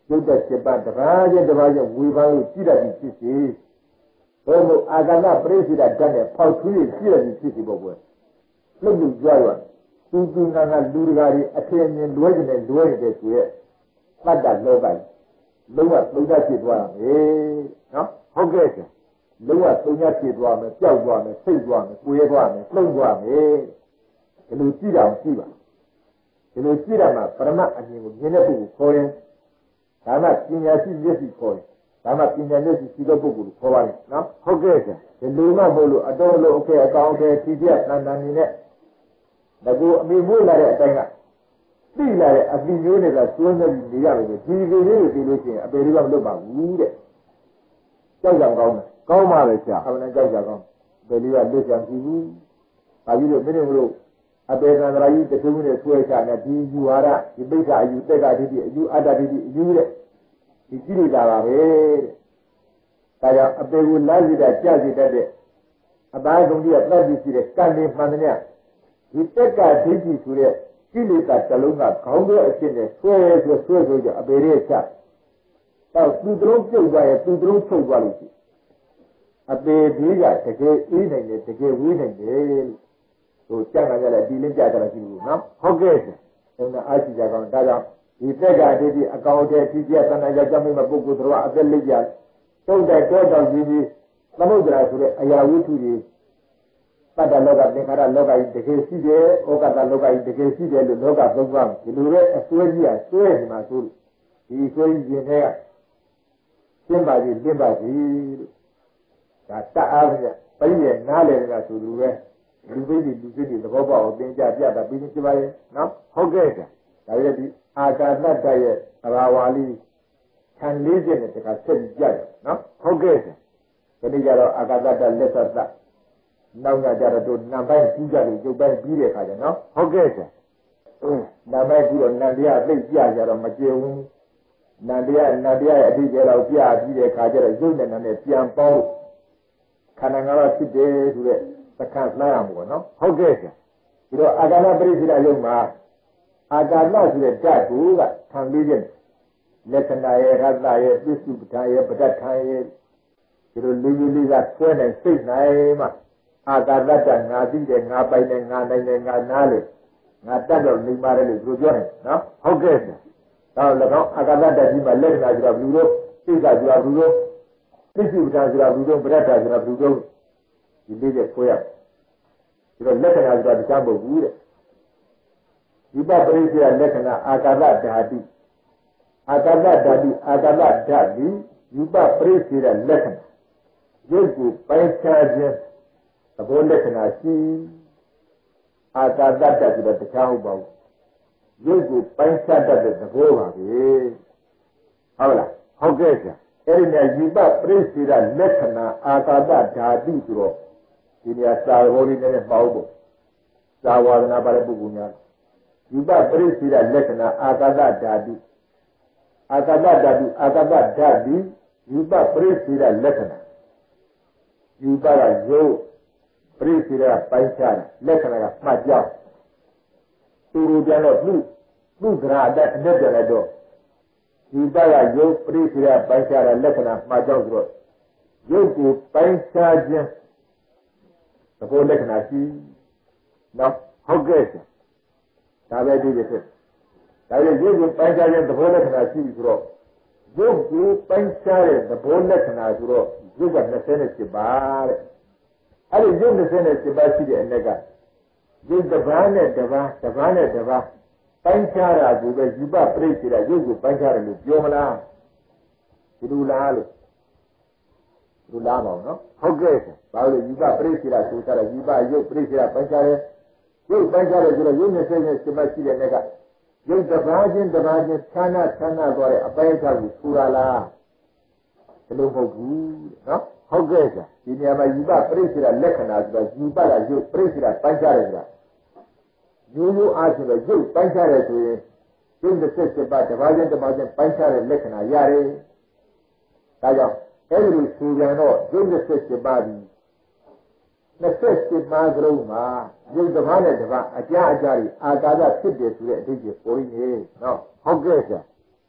ရုပ်တဲ့စိတ်ပါတပါးချင်းတပါးချင်းဝေဖန်လို့ကြည့်တတ်ပြီးဖြစ်စီဘယ်လိုအာဂန္ဓပရိစ္ဆေဒဓာတ်နဲ့ဖောက်ထွေးကြည့်ရပြီးဖြစ်စီပေါ့ကွယ်လှုပ်လို့ကြွားရသူသူငါငါလူတကာတွေအထင်မြင်လွဲနေတဲ့လွဲနေတဲ့ဆိုရက်တတ်တာလောကကြီးလုံးဝသုံးသပ်ဖြစ်သွားမယ်နော်ဟုတ်ကဲ့ဆရာလုံးဝသုံးသပ်ဖြစ်သွားမယ်ပျောက်သွားမယ်စိတ်သွားမယ်ကိုယ်ရသွားမယ်လှုပ်သွားမယ်ဒီလိုကြည့်တာကြည့်ပါဒီလိုကြည့်တာမှာပရမတ်အမြင်ကိုမြင်တဲ့ပုဂ္ဂိုလ်ခေါ်ရင်ဒါမှပညာရှိမျက်စိခေါ်ရင်ဒါမှပညာမျက်စိရှိတဲ့ပုဂ္ဂိုလ်ကိုခေါ်ပါလိမ့်နော်ဟုတ်ကဲ့ဆရာဒီလိုမှမဟုတ်လို့အတော်လို့အခဲအကောင်အခဲဖြည့်ပြတန်တန်နေနဲ့ဒါကိုအမိမိုးလာတဲ့အတိုင်းကသိလာတဲ့အပြီးမျိုးတွေကစွန်းနေနေရမယ်ဒီဒီလေးကိုသိလို့ရှိရင်အပေလေးကမလွတ်ပါဘူးတဲ့ကြောက်ကြကောင်းတယ်ကောင်းပါလေဆရာအမှန်ကြောက်ကြကောင်းအပေလေးကလွတ်ကြံကြည့်ဘူးဘာဖြစ်လို့မင်းတို့အပေကံဒရာကြီးတခုနဲ့ဆွဲချနေဒီယူဟာရဒီပိဋကအယူတက်ကတိတိအယူအတ္တတိတိအယူတဲ့ဒီကြည့်လိုက်တာပါပဲတဲ့ဒါကြောင့်အပေကိုလာစီတာကြစီတတ်တဲ့အသားကုန်ကြီးကတတ်ပြီးရှိတဲ့ကံလေးမှန်တဲ့ဒီတက်ကဒိဋ္ဌိဆိုတဲ့ကိလေသာတစ်လုံးကခေါင်းထဲအဖြစ်နဲ့ဆွဲဆွဲဆွဲဆိုကြအပေရဲ့ချတော့သူတို့ပြုတ်သွားရဲ့သူတို့ထုတ်သွားလို့ရှိအပေဒီကတကယ်အေးနိုင်တယ်တကယ်ဝေးနိုင်တယ်လို့ဟိုကြံ့လာကြတယ်ဒီလင်းကြကြတာရှိလို့နော်ဟုတ်ကဲ့ဆရာဒါအားရှိကြကောင်းဒါကြောင့်ဒီတက်ကဒိဋ္ဌိအကောင်အထည်ကြီးပြသနာကြကြမိမပုဂ္ဂိုလ်တော်အသက်လေးကြတုံးတဲ့တောတောင်ကြီးကြီးသမုဒ္ဒရာဆိုတဲ့အရာဝိထုကြီးတတ္တလောကသင်္ခါရလောကကြီးတကယ်ရှိတယ်ဩကတလောကကြီးတကယ်ရှိတယ်လို့လောကသုံးပါးဒီလိုပဲအစွဲကြီးအစွဲဒီမှာဆိုဒီစွဲကြီးရင်ထဲကရှင်းပါပြီလင်းပါပြီလို့ဒါတတ်အားဖြင့်ပြည့်ရဲ့နားလည်နေတာဆိုလိုပဲလူပိတိလူစိတ်တွေသဘောပေါက်အောင်သင်ကြပြတာပြီးနေကြပါရဲ့နော်ဟုတ်ကဲ့ဆရာဒါရည်ဒီအာကာသတ္တရဲ့အဘာဝါလီခြံလေးချက်နဲ့တခါဆက်ကြရနော်ဟုတ်ကဲ့ဆရာဒီနေ့ကျတော့အာကာသတ္တလက်သက်သက်နောက်ကြကြတော့နံပါတ်ကြီးကြလို့ကျုပ်ပိုင်းပြီးတဲ့ခါကျနော်ဟုတ်ကဲ့ဆရာနံပါတ်ကြီးတော့နံတရားသိကြကြတော့မကျေဘူးနံတရားနံတရားရဲ့အဓိပ္ပာယ်တော့ပြပြီးတဲ့ခါကျတော့ရုပ်နဲ့နာနဲ့ပြန်ပေါင်းခန္ဓာငါးပါးဖြစ်တယ်ဆိုတဲ့သက္ကန့်လိုက်အောင်ပေါ့နော်ဟုတ်ကဲ့ဆရာဒီတော့အာကာသပရိစ္ဆေဒရုပ်မှာအာကာသဆိုတဲ့ဓာတ်ကိုကခံပြီးခြင်းလက္ခဏာရဲ့ရတ္တရဲ့ပစ္စုပ္ပန်ရဲ့ပဋ္ဌာန်ရဲ့ဒီလိုလေးလေးလေးကဆွဲနိုင်စိတ်နိုင်မှအာကာသတ္တငါသိတယ်ငါပိုင်တယ်ငါနိုင်တယ်ငါနားလေငါတတ်တော့နေပါတယ်လို့သူပြောတယ်နော်ဟုတ်ကဲ့ဆရာဒါတော့၎င်းအာကာသတ္တကြီးမှာလက္ခဏာဆိုတာဘယ်လိုလဲစိတ်ကဆိုတာဘယ်လိုပစ္စုပ္ပန်ဆိုတာဘယ်လိုပဋ္ဌာန်ဆိုတာဘယ်လိုဒီလေးချက်ဆွဲရဒီတော့လက္ခဏာဆိုတာတရားမဟုတ်ဘူးတဲ့ဒီပပရိစ္ဆေယလက္ခဏာအာကာသဓာတုအာကာသဓာတုအာကာသဓာတုဒီပပရိစ္ဆေယလက္ခဏာရုပ်ကိုပိုင်းခြားခြင်းသဘောလက္ခဏာရှိအာကာသတ္တဆိုတော့တရားဟုတ်ပါဘူးရုပ်ကိုပိုင်းခြားတတ်တဲ့သဘောပါပဲဟုတ်လားဟုတ်ကဲ့ဆရာအဲ့ဒီနဲ့ဒီပပရိစ္ဆေယလက္ခဏာအာကာသဓာတုဆိုတော့ဒီနေရာစာဟောလေးနဲ့ပေါ့ပေါ့သာဝါဒနာပါတဲ့ပုဂ္ဂိုလ်များဒီပပရိစ္ဆေယလက္ခဏာအာကာသဓာတုအာကာသဓာတုအာကာသဓာတုဒီပပရိစ္ဆေယလက္ခဏာဒီပကရုပ်ပရိစ္ဆေယပိုင်းခြားတယ်လက္ခဏာကမှတ်ကြောင်းသူတို့ပြန်တော့သူ့သူ့ဂရာအတက်အတက်ပြန်လိုက်တော့ဒီပကရုပ်ပရိစ္ဆေယပိုင်းခြားတဲ့လက္ခဏာမှတ်ကြောင်းဆိုတော့ရုပ်ကိုပိုင်းခြားခြင်းသဘောလက္ခဏာရှိနော်ဟုတ်ကဲ့ဆရာဒါပဲဒီဖြစ်ဒါပေမဲ့ရုပ်ကိုပိုင်းခြားခြင်းသဘောလက္ခဏာရှိဆိုတော့ရုပ်ကိုပိုင်းခြားတဲ့သဘောလက္ခဏာဆိုတော့ရုပ်က၂၈ပါးတဲ့အဲ့ဒီရုပ်၂၈ပါးရှိတဲ့အ ਨੇ ကရုပ်တစ်ပါးနဲ့တစ်ပါးတစ်ပါးနဲ့တစ်ပါးပိုင်းခြားတာကိုပဲယူပပရိစ္ဆေဒရုပ်ကိုပိုင်းခြားတယ်လို့ပြောမလားဒီလိုလားလို့ဒီလိုလားပါအောင်နော်ဟုတ်ကဲ့ဘာလို့ယူပပရိစ္ဆေဒဆိုထားတယ်ယူပရုပ်ပရိစ္ဆေဒပိုင်းခြားတယ်ရုပ်ပိုင်းခြားတယ်ဆိုတော့ရုပ်၂၈ပါးရှိတဲ့ ਨੇ ကရုပ်တစ်ပါးချင်းတစ်ပါးချင်းဌာနဌာနသွားတဲ့အပိုင်းအခြားကိုထူတာလားဘယ်လိုမဟုတ်ဘူးနော်ဟုတ်ကဲ့ဆရာဒီနေရာမှာယူပပရိစ္ဆေဒလက္ခဏာဆိုတာယူပကရုပ်ပရိစ္ဆေဒပိုင်းခြားတယ်ဆိုတာရိုးရိုးအားဖြင့်ရုပ်ပိုင်းခြားတယ်ဆိုရင်ရုပ်တစ်ဆက်ပါတစ်ပါးချင်းတစ်ပါးချင်းပိုင်းခြားတဲ့လက္ခဏာရတယ်ဒါကြောင့်အဲဒီလိုဆိုကြတော့ရုပ်တစ်ဆက်ပါပြီးနှစ်ဆက်ပါးကလေးမှာရုပ်တစ်ပါးနဲ့တစ်ပါးအကြအကြကြီးအာကာသဖြစ်တယ်ဆိုတဲ့အဓိပ္ပာယ်ပေါ်နေနော်ဟုတ်ကဲ့ဆရာ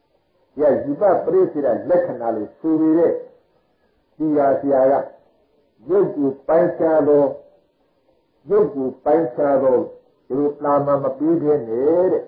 Ya jiba presira lekhanalo surire siya siya yogu panchalo yogu panchalo itu nama mapide nere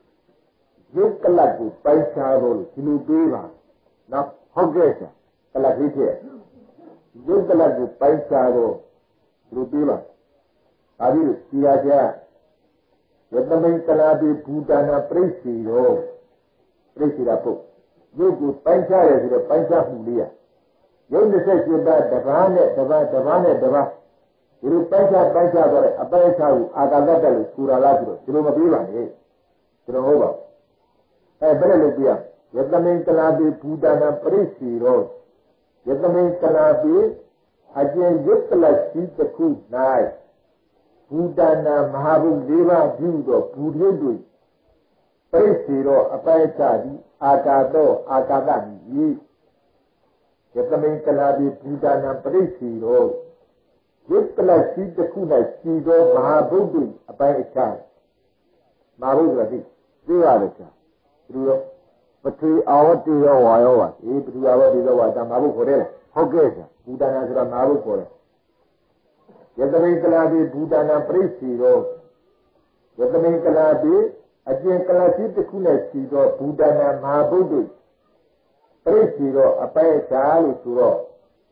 yukalagu panchalo silu beva na hogesa kalau gitu yukalagu panchalo silu beva tadi siya siya yadamai kalabi budana presiro presira po yogu panchalo silu panchalo dia Yung nasa siya dabane, daba, dabane, daba. Yung paisa, paisa dore, abay sahu, agagadalu, suralagro, silo mabilang eh. Silo hoba. Eh, bala lubiya. Yadlamin kalabi puda na presiro. Yadlamin kalabi, ajen yukla sita ku nai. Puda na mahabung leva diudo, pudiyudui. Presiro, abay sahi, agado, agadani. Yatamain kalabi pudana presiro. Yukla sita kuna sido mahabudu apai ikai. Mahabudu lagi. Dia ada kan. Dia betul awat dia wayawat. Ini betul awat dia wayawat. Mahabudu korela. Okey sah. Pudana sudah mahabudu korela. Yatamain kalabi pudana presiro. Yatamain kalabi ajen kala sita kuna sido pudana mahabudu. Presiro apai salu suro.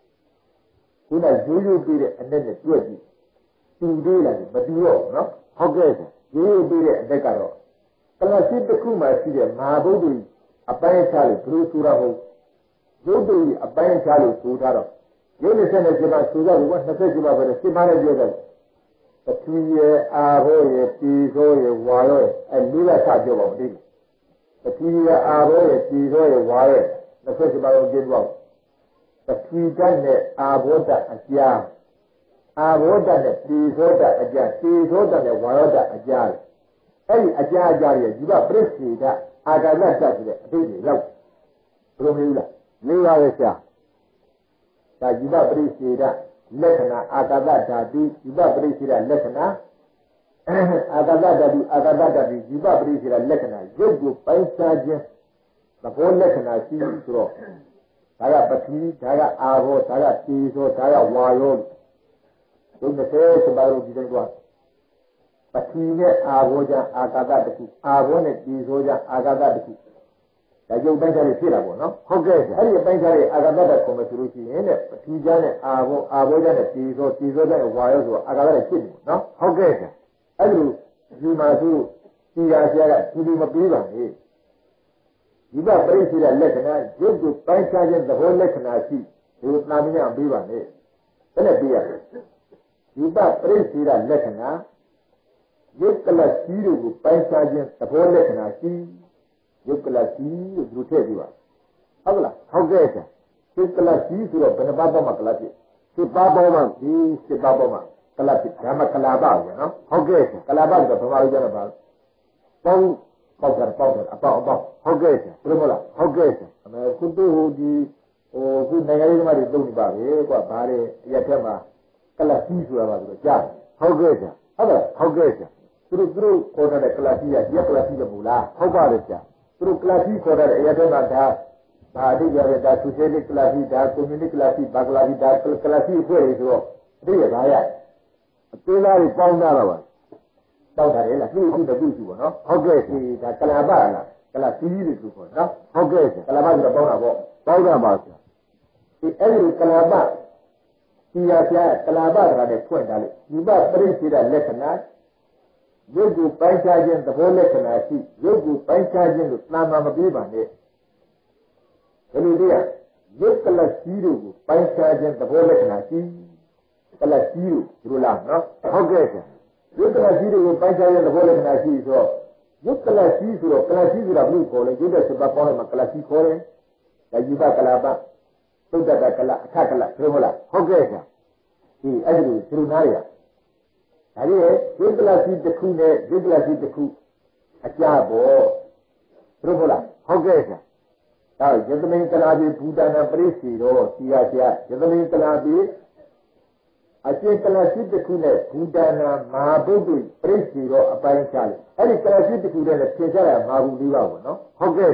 Kuna juju bire ane tuaji. Tude lagi betul, no? Okey sah. Juju bire ane karo. Kalau si dekuma si dia mahabudu apai salu terus surahu. Juju apai salu suraro. Jadi sana cuma surahu, wah nasi cuma ber si mana juga. Ketuye, ahoye, tisoye, waye, elula saja bawah. Ketuye, ahoye, tisoye, waye. Nasi cuma orang bawah. Ketujuan aboda aja, aboda ne tisoda aja, tisoda ne wayoda aja. Eh aja aja ya, juga presida agaknya saja. Ini lau, belum mula, mula saja. Tak juga presida, lekna agaknya jadi, juga presida lekna, agaknya jadi, agaknya jadi, juga presida lekna. Jadi paisa Bapun lekna si suro. Saya pasti, saya aro, saya tiso, saya wayon. Itu nasi sebaru kita buat. Pastinya aro jan agak deku, aro ne tiso jan agak deku. Jadi uban cari sila pun, no? Okey. Hari uban cari agak deku macam itu ini. Pasti jan aro, aro jan tiso, tiso jan wayon tu agak deku, no? Okey. Aduh, cuma tu tiga tiga, tujuh mapilah ni. Juga presida lekna, jadi paisa jan dahulu lekna si, itu namanya ambil ni. Kenapa dia? Juga presida lekna, jadi kalau siru paisa jan dahulu lekna si, jadi kalau siru berute juga. Agaklah, okey sah. Jadi kalau siru penebaba maklasi, sebaba mak, si sebaba mak, kelasi, nama kelaba je, no? Okey sah. Kelaba juga pemalu jangan bal. Pau Powder, powder, apa apa, okey sah, terima okey sah. Kami kudu di, oh kudu negara ini mari tu ni baru, kau baru, ya cuma kelas sih sudah baru, jah, okey sah, apa, okey sah. Terus terus kau ada kelas sih, dia kelas sih mula, kau baru sah. Terus kelas sih kau ada, ya cuma dah, dah di jauh dah, sosial kelas sih, dah komunik kelas sih, bagla dah kelas sih itu, dia bahaya. Itulah di panggilan apa. Tahu dah lah, ni itu dah tu, no? Okey, si dah kelaba lah, kelab sihir itu pun, no? Okey, kelaba sudah tahu apa? Tahu dah apa? Si elok kelaba, siapa kelaba ada poin dah. Juga presida lekna, juga paisa jen terboleh lekna si, juga paisa jen nama mabiban ni. Jadi dia, juga kelab siru paisa jen terboleh lekna si, kelab siru berulang, no? Okey. Yung kelas itu yung paisa yang boleh nasi so, yung kelas itu so, kelas itu dah beli kau le, juga sebab kau mak kelas itu kau le, dah juga kelapa, sudah dah kelap, tak kelap, semula, okey sah. Si, aduh, seru naya. Jadi, yung kelas itu deku ne, yung kelas itu deku, aja bo, semula, okey sah. Tahu, jadi main kelabi budana presiro, sia-sia, jadi main kelabi Aceh kelas itu kuna budana mahabudu presiro apa yang cari. Hari kelas itu kuna le pesara mahabudu bawa, no? Okey sah.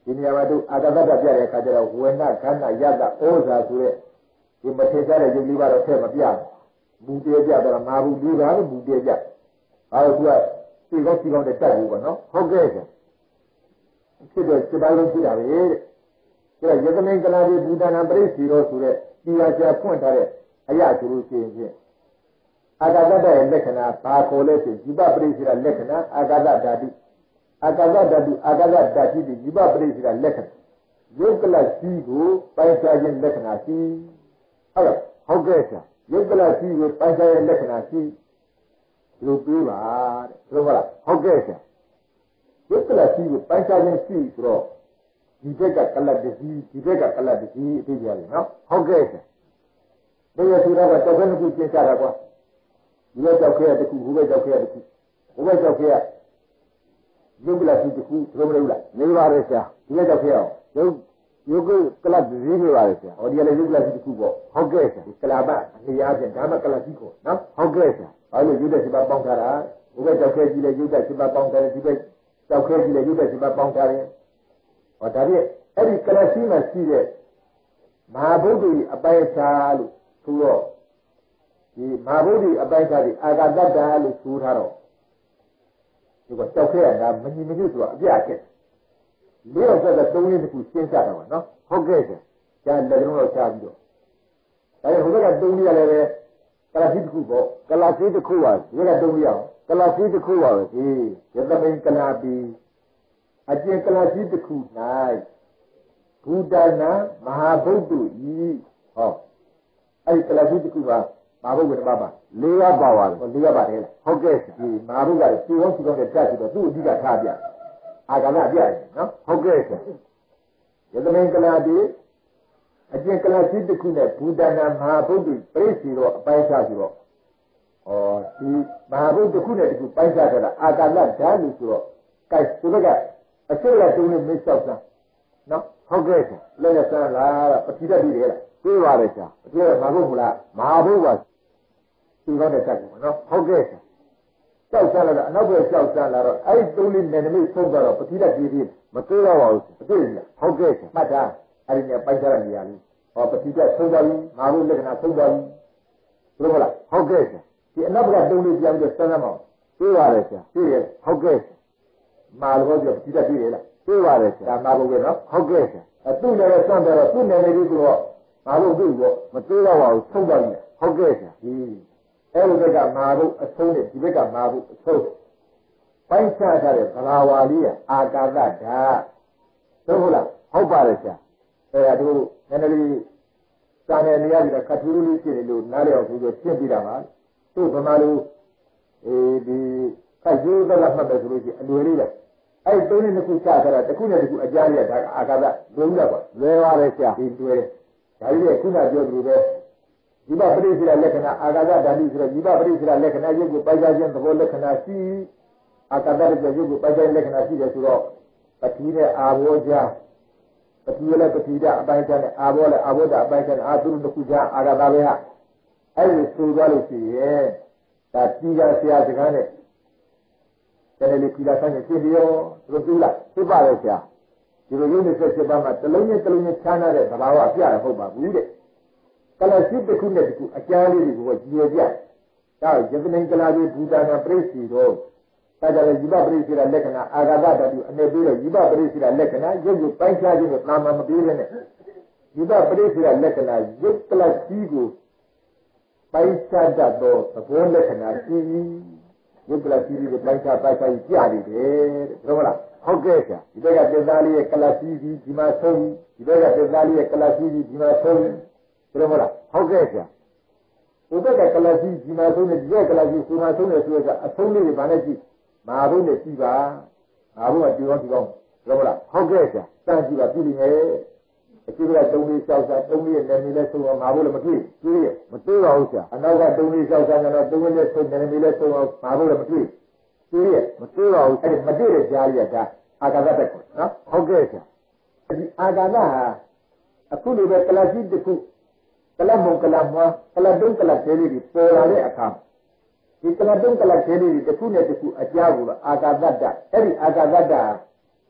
ဒီနေရာမှာတို့အာဂတတပြတဲ့အခါကျတော့ဝေနခန္ဓာယတဩဇာဆိုတဲ့ဒီမထေကြတဲ့ယုတ်လေးပါတော့ထည့်မပြဘူးဘူးတည်းပြတော့မာဘူးလေးပါလို့ဘူးတည်းပြအဲဒါကဒီကောဒီကောတဲ့တက်ဘူးပေါ့နော်ဟုတ်ကဲ့ဆရာဖြစ်တော့စိတ်ပိုင်းလုံးဖြစ်တာပဲတဲ့ဒါယတမိန်ကလာဒီဘူတနာပရိစီရောဆိုတဲ့ဒီဟာကျဖွင့်ထားတဲ့အရာဆိုလို့ရှိရင်အာဂတတရဲ့လက္ခဏာဘာခေါ်လဲဆိုဒီပပရိစီရလက္ခဏာအာဂတဓာတုအာဂတဓာတုအာဂတဓာတိဒီပပရိစီရလက္ခဏာယုတ်ကလရှိကိုပိုင်စားခြင်းလက္ခဏာရှိဟုတ်လားဟုတ်ကဲ့ဆရာယုတ်ကလရှိကိုပိုင်စားရဲ့လက္ခဏာရှိဒီလိုပြောပါတဲ့ဟုတ်ပါလားဟုတ်ကဲ့ဆရာယုတ်ကလရှိကိုပိုင်စားခြင်းရှိဆိုတော့ဒီဘက်ကကလတ်တကြီးဒီဘက်ကကလတ်တကြီးအဖြစ်ကြတယ်နော်ဟုတ်ကဲ့ဆရာဒါရထူတော့တော့ဘယ်နှခုရှင်းကြတာကွာဒီဘက်ကြောက်ခဲတခုဟိုဘက်ကြောက်ခဲတခုဟိုဘက်ကြောက်ခဲယုတ်ကလရှိတခုဘယ်လိုမလဲလားနေပါရဲ့ဆရာဒီဘက်ကြောက်ခဲအောင်ယုတ်ယုတ်ကလတ်တကြီးနေပါရဲ့ဆရာဟောဒီလည်းယုတ်ကလတ်တခုပေါ့ဟုတ်ကဲ့ဆရာကလာပအနေအားဖြင့်ဒါမှကလတ်ကြီးကိုနော်ဟုတ်ကဲ့ဆရာဘာလို့ယုတ်တဲ့စိပါပေါင်းထားတာဟိုဘက်ကြောက်ခဲကြီးလည်းယုတ်တဲ့စိပါပေါင်းထားတယ်ဒီဘက်ကြောက်ခဲကြီးလည်းယုတ်တဲ့စိပါပေါင်းထားတယ်ဟောဒါပြည့်အဲ့ဒီကလရှိမှရှိတဲ့မဟာဗုဒ္ဓကြီးအပိုင်ချာလို့ဆိုတော့ဒီမဟာဗုဒ္ဓကြီးအပိုင်ချာဒီအာဂတတ္တလို့ဆိုထားတော့ဒီကကြောက်ခဲရတာမညီမညွတ်ဆိုတော့အပြတ်ခဲ့လေးတော့ဆက်သုံးရင်းတစ်ခုရှင်းကြတာပါနော်ဟုတ်ကဲ့ဆရာကျန်လက်လုံးတော့ချပြီးတော့ဒါပေမဲ့ဟိုဘက်ကသုံးရရတယ်ပဲကလရှိတစ်ခုပေါ့ကလရှိတစ်ခုပါဒီကသုံးရအောင်ကလရှိတစ်ခုပါပဲဒီယတမိန်ကလာပီအကျင့်ကလရှိတစ်ခု၌ဘူတနာမဟာဗုဒ္ဓဤဟောအဲ့ဒီကလရှိတစ်ခုပါမဟာဗုဒ္ဓကပါပါလေးရပါပါလေလေးရပါတယ်ဟုတ်ကဲ့ဒီမဟာဗုဒ္ဓကစီဝေါစီကောင်းတဲ့တက်ပြီးတော့သူ့အဓိကထားပြအာဂမပြရတယ်နော်ဟုတ်ကဲ့ဆရာယတမိန်ကလာတိအကျင့်ကလရှိတစ်ခုနဲ့ဘူတနာမဟာဗုဒ္ဓပြိစီတော့အပိုင်းခြားစီတော့ဟောဒီမဟာဗုဒ္ဓတစ်ခုနဲ့တစ်ခုပိုင်းခြားထားတာအာဂမဓာတ်လို့ဆိုတော့ကဲသူကအစစ်လက်တုံးနဲ့မင်းလျှောက်စမ်းနော်ဟုတ်ကဲ့ဆရာလက်လက်စမ်းလားပတိတတ်ပြီလေလားပြေးပါလေဆရာပတိရမဟုတ်ဘူးလားမဟာဗုဒ္ဓပါသူကောင်းတဲ့တက်ကူနော်ဟုတ်ကဲ့ဆရာကြောက်စားလာတော့အနောက်ဘက်ကြောက်စားလာတော့အဲ့ဒီသုံးလေးနယ်နိမိတ်ဆုံးတော့ပတိတတ်ပြီပြီမတွေ့တော့ပါဘူးမတွေ့ဘူးလားဟုတ်ကဲ့ဆရာမှတ်တာအဲ့ဒီနဲ့ပိုက်စားရနေရလိဟောပတိတတ်ဆုံးသွားပြီမဟာဗုဒ္ဓလက္ခဏာဆုံးသွားပြီဘယ်လိုလဲဟုတ်ကဲ့ဆရာဒီအနောက်ဘက်ကသုံးလေးပြန်ပြီးတော့စမ်းစမ်းပါပြေးပါလေဆရာပြေးရဟုတ်ကဲ့မာလို့ပြောပတိတတ်ပြီလေလားပြေးပါလေဆရာမာလို့ပဲနော်ဟုတ်ကဲ့ဆရာအတူလည်းစမ်းတော့သူ့နယ်လေးကိုတော့မာလို့ပြီပေါ့မတွေ့တော့ပါဘူးဆုံးသွားပြီဟုတ်ကဲ့ဆရာဒီအဲ့ဒီဘက်ကမာဖို့အဆုံးနဲ့ဒီဘက်ကမာဖို့အဆုံးပိုင်းခြားထားတဲ့ဗလာဝါလေးကအာကာသဓာတ်ဟုတ်ဟုတ်လားဟုတ်ပါတယ်ဆရာအဲ့ဒါတို့နည်းနည်းလေးစာနယ်နေရာကြီးကခတ်ထူးလေးဖြစ်နေလို့နားလည်အောင်ဆိုတော့ရှင်းပြတာပါသူ့ဗမာလူအေးဒီခတ်ရိုးသက်မှတ်တယ်ဆိုလို့ရှိရင်အလွယ်လေးပဲအဲ့ဒီသုံးနှစ်ခုချထားတာတစ်ခုနဲ့တစ်ခုအကြားလေးကဒါအာကာသလုံးတော့ပါလွယ်ပါတယ်ဆရာဒီလွယ်ဒါကြီးကခုနပြောသလိုပဲဒီဘပရိစ္ဆေလလက္ခဏာအာဂတဓာတိဆိုတော့ဒီဘပရိစ္ဆေလလက္ခဏာရုပ်ကိုပိုက်ကြခြင်းသဘောလက္ခဏာရှိအာဂတရဲ့ရုပ်ကိုပိုက်ကြလက္ခဏာရှိတယ်ဆိုတော့ပတိနဲ့အာဘောကြပတိလည်းပတိဓာအပိုင်းခြားနဲ့အာဘောလည်းအာဘောဓာအပိုင်းခြားနဲ့အာသုတစ်ခုခြားအာဂတပဲဟာအဲ့ဒီဆိုသွားလို့ရှိရင်ဒါတိကဆရာစကားနဲ့တကယ်လို့ဒီလာဆိုင်နဲ့ပြည့်ရောသူတို့လားပြပါလေဆရာဒီလိုရုပ်နဲ့ဆက်ဆက်ပါမှတလုံးနဲ့တလုံးနဲ့ခြားနာတဲ့သဘာဝပြရဟုတ်ပါဘူးတဲ့ကလရှိတစ်ခုနဲ့တစ်ခုအကျမ်းလေးတွေကိုကြည်ရပြဒါယတမိန်ကလာပြီးဘူတာနာပြိစီတော့ဒါကြလည်းဇိဘပရိစီရလက္ခဏာအာဂတတတိအနေပြီးတော့ဇိဘပရိစီရလက္ခဏာရုပ်ကိုပိုင်းခြားခြင်းကိုနာမမပေးဘဲနဲ့ဇိဘပရိစီရလက္ခဏာရုပ်ကလရှိကိုပိုင်းခြားတတ်သောသဘောလက္ခဏာရှိရုပ်ကလရှိကိုပိုင်းခြားပိုင်းခြားပြနေတယ်တဲ့ဟုတ်လားဟုတ်ကဲ့ဆရာဒီဘက်ကတေသားလေးရဲ့ကလရှိကြီးဒီမှာဆုံးဒီဘက်ကတေသားလေးရဲ့ကလရှိကြီးဒီမှာဆုံးဘယ်လိုမလားဟုတ်ကဲ့ဆရာဘုဒ္ဓကကလရှိဒီမှာဆုံးနေဒီကကလရှိဒီမှာဆုံးနေဆိုတော့အဆုံးလေးတွေဗာနဲ့ကြည့်မဟာဘုနဲ့ကြည့်ပါမဟာဘုကဒီကောင်းဒီကောင်းဘယ်လိုမလားဟုတ်ကဲ့ဆရာတန်းကြည့်ပါပြည်နေတယ်အကျိုးကတုံးလေးလျှောက်စားတုံးလေးနဲ့နေလဲဆုံးအောင်မဟာဘုလည်းမတွေ့တွေ့ရမတွေ့ပါဘူးဆရာအနောက်ကတုံးလေးလျှောက်စားကြတော့တုံးလေးနဲ့ဆုံးနေနေလဲဆုံးအောင်မဟာဘုလည်းမတွေ့တွေ့ရမတွေ့ပါဘူးအဲ့ဒီမတွေ့တဲ့ကြားရတာအာဂတတက်ကိုနော်ဟုတ်ကဲ့ဆရာဒီအာဂတဟာအခုလိုပဲကလရှိတစ်ခုကလမုံကလမွားကလတုံးကလသေးလေးတွေပေါ်လာတဲ့အခါဒီကလတုံးကလသေးလေးတွေတစ်ခုနဲ့တစ်ခုအကြားကိုအာဂတတအဲ့ဒီအာဂတတ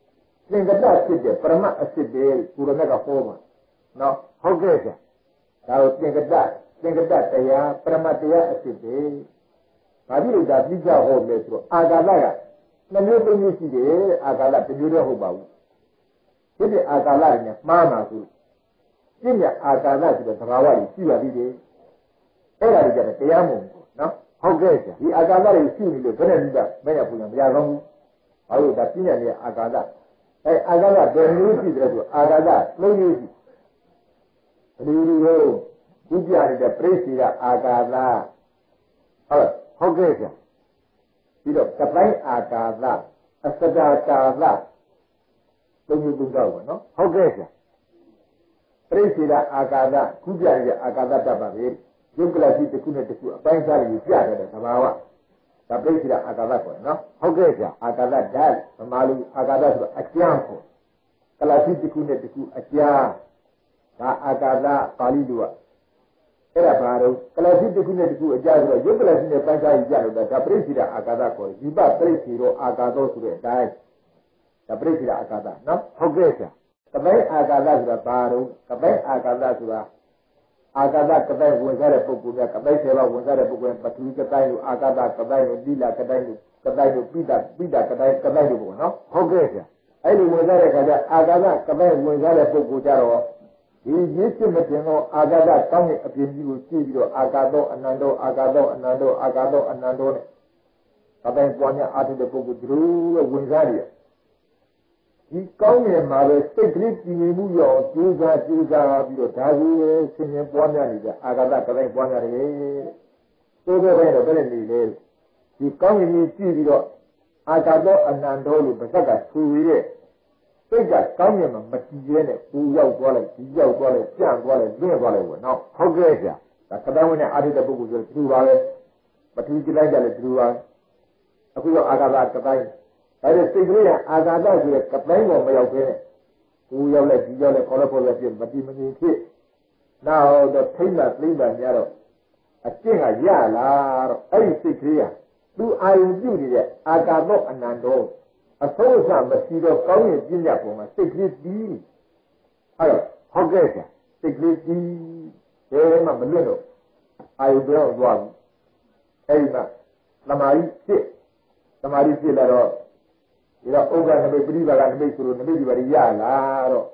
Singata City, Parama City, Uranaka Homa. No, Hogesa. Now Singata, Singata, Paramatia City. Padi da Bija Home, Agalaga. Nanu you see the Agala, the Buddha Hobau. City Agala, Mama, Sinya Agala, the Tawari, Siva Vide. Era di Piamu, no? Hogesa. The Agala is still the Venenda, Mayapuna, Yaron. I would have seen Agala. Agala, the new is Agala, no use. Rio, Budia, the Presia, Agala. Hogesa. You know, Kapai Agala, Asada Agala. Don't you do that, no? Hogesa. Presia Agala, Kudia, Agala Tabavi, Yukla, the Kunetu, Bankari, you gather the Tamawa. The President Agala, no? Hogesa, Agala Dal, Malu, Agala, Akianko, Kalasi Kunetu, Akia, Agala, Palidua, Erabaro, Kalasi Kunetu, Jazza, Yukla in the Bankari Jalo, the President Agada, Yiba Presiro Agado to the die. The President Agada, no? Hogesa. Kabay Agala, the Baro, Kabay Agala, Agada Kabay was at a book, Kabay Seva was at a book, but we could tie Agada Kabay, Lila Kabay, Kabay, Pida, Pida, Kabay, Kabay, no? Hogesa. I was at a Agada Kabay was at a book, Jaro. He used to make no Agada coming up in you, Tibio, Agado, Anando, Agado, Anando, Agado, Anando. Kabay Ponya out of the book, Drew, Winzaria. He called me a mother, secret in New York, Juza, Juza, Tazu, Singing Ponya, Agada, Kabay Ponya, so the way of Benny. He called me Tibio, Agado, Anando, Basaka, who is it? Got Kamiam, Matiene, who yelled wallet, yelled wallet, young wallet, doing wallet. Now, how great ya? The Kadamina added the book with the true wallet, but we did like the true wallet. I feel Agada Kabay. I just think Agada with a Kabay or Mayopene, who yelled like yellow color for the but even in now the Taylor, Lima, Yarrow. I think a yala, I see clear. Do I do it? Agado and Nando. A soldier must see the calling in Japoma, secret D. Hello, Hogesa, secret D. There am a little. I will one. Elma, Lamari, sit. Lamari, sit at all. You are over and a believer and make through the middle yala.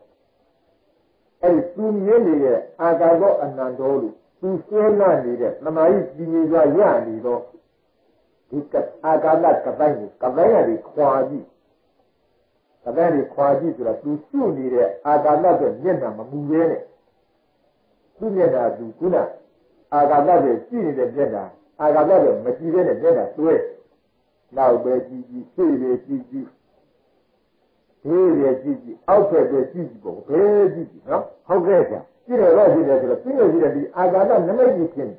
And soon nearly Agado and Nandolu, who still landed, Lamari, Diniza Yani, though. Because Agada Kabani, Kabani, Quadi. Kabani, Quadi, to soon need it, Agada, Yena, Mamuvene. Sunena, Dukuna, Agada, Sini, the Jena, Agada, Material, Jena, to it. Now, Betty, Siri, Gigi, Siri, Gigi, outside the Gigi, very Gigi, no? How great, you know, the fingers, Agada, never you can.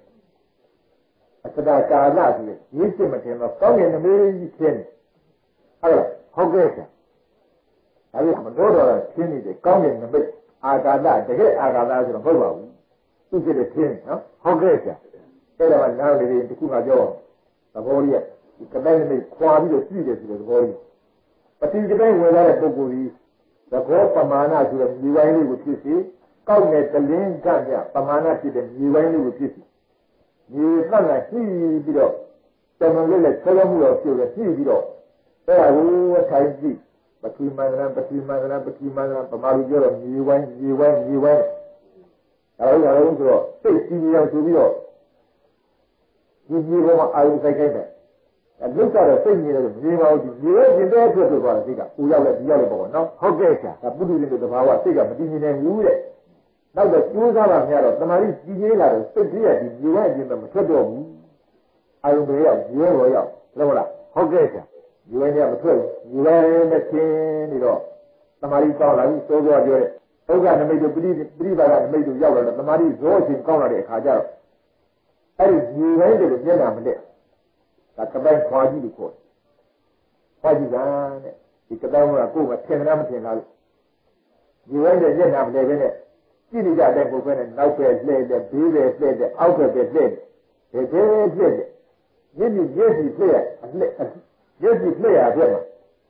Agada, you see, Matin, of coming in the middle, you can. Hello, how great. I have a daughter, Tinny, the coming in the middle. Agada, the head Agada, the Boba. Is it a tin, no? How great. Everyone now living in the Kumajo, the Boria. You can then make quality the serious with the body. But in the bank where I book with the whole Pamana to the Uwani with you see, come at the lane Ganya, Pamana to the Uwani with you see. You can't like he below. Then we let Salamu or the sea below. There are all times deep. Between my lamp, between my lamp, between my lamp, Pamaru, you went, you went, you went. I don't know. Fifteen years to be all. You give him I will take it. And look at a thing here, you know, you have been there to the Varasiga, who have let the yellow, no? How great, I put it into the power, figure, but didn't name you it. Now the Jews are here, the Marie Gila, still here, you have in them, I will be here, you are royal. Lola, how great, you ain't have a twelve, you are in the king, you know. The Marie Paula, so go on your. Oga and made you believe, believe I made you yell at the Marie voice in Conrad Hajar. That is, you ended with Yenam there. That's a bank quasi court. Quasi done, because I want to go at ten amount. You ended Yenam there in it. See the guy that will win and now there's laid, the baby has laid, the outer bed laid. The baby is laid. Then you get the player, yes, the player,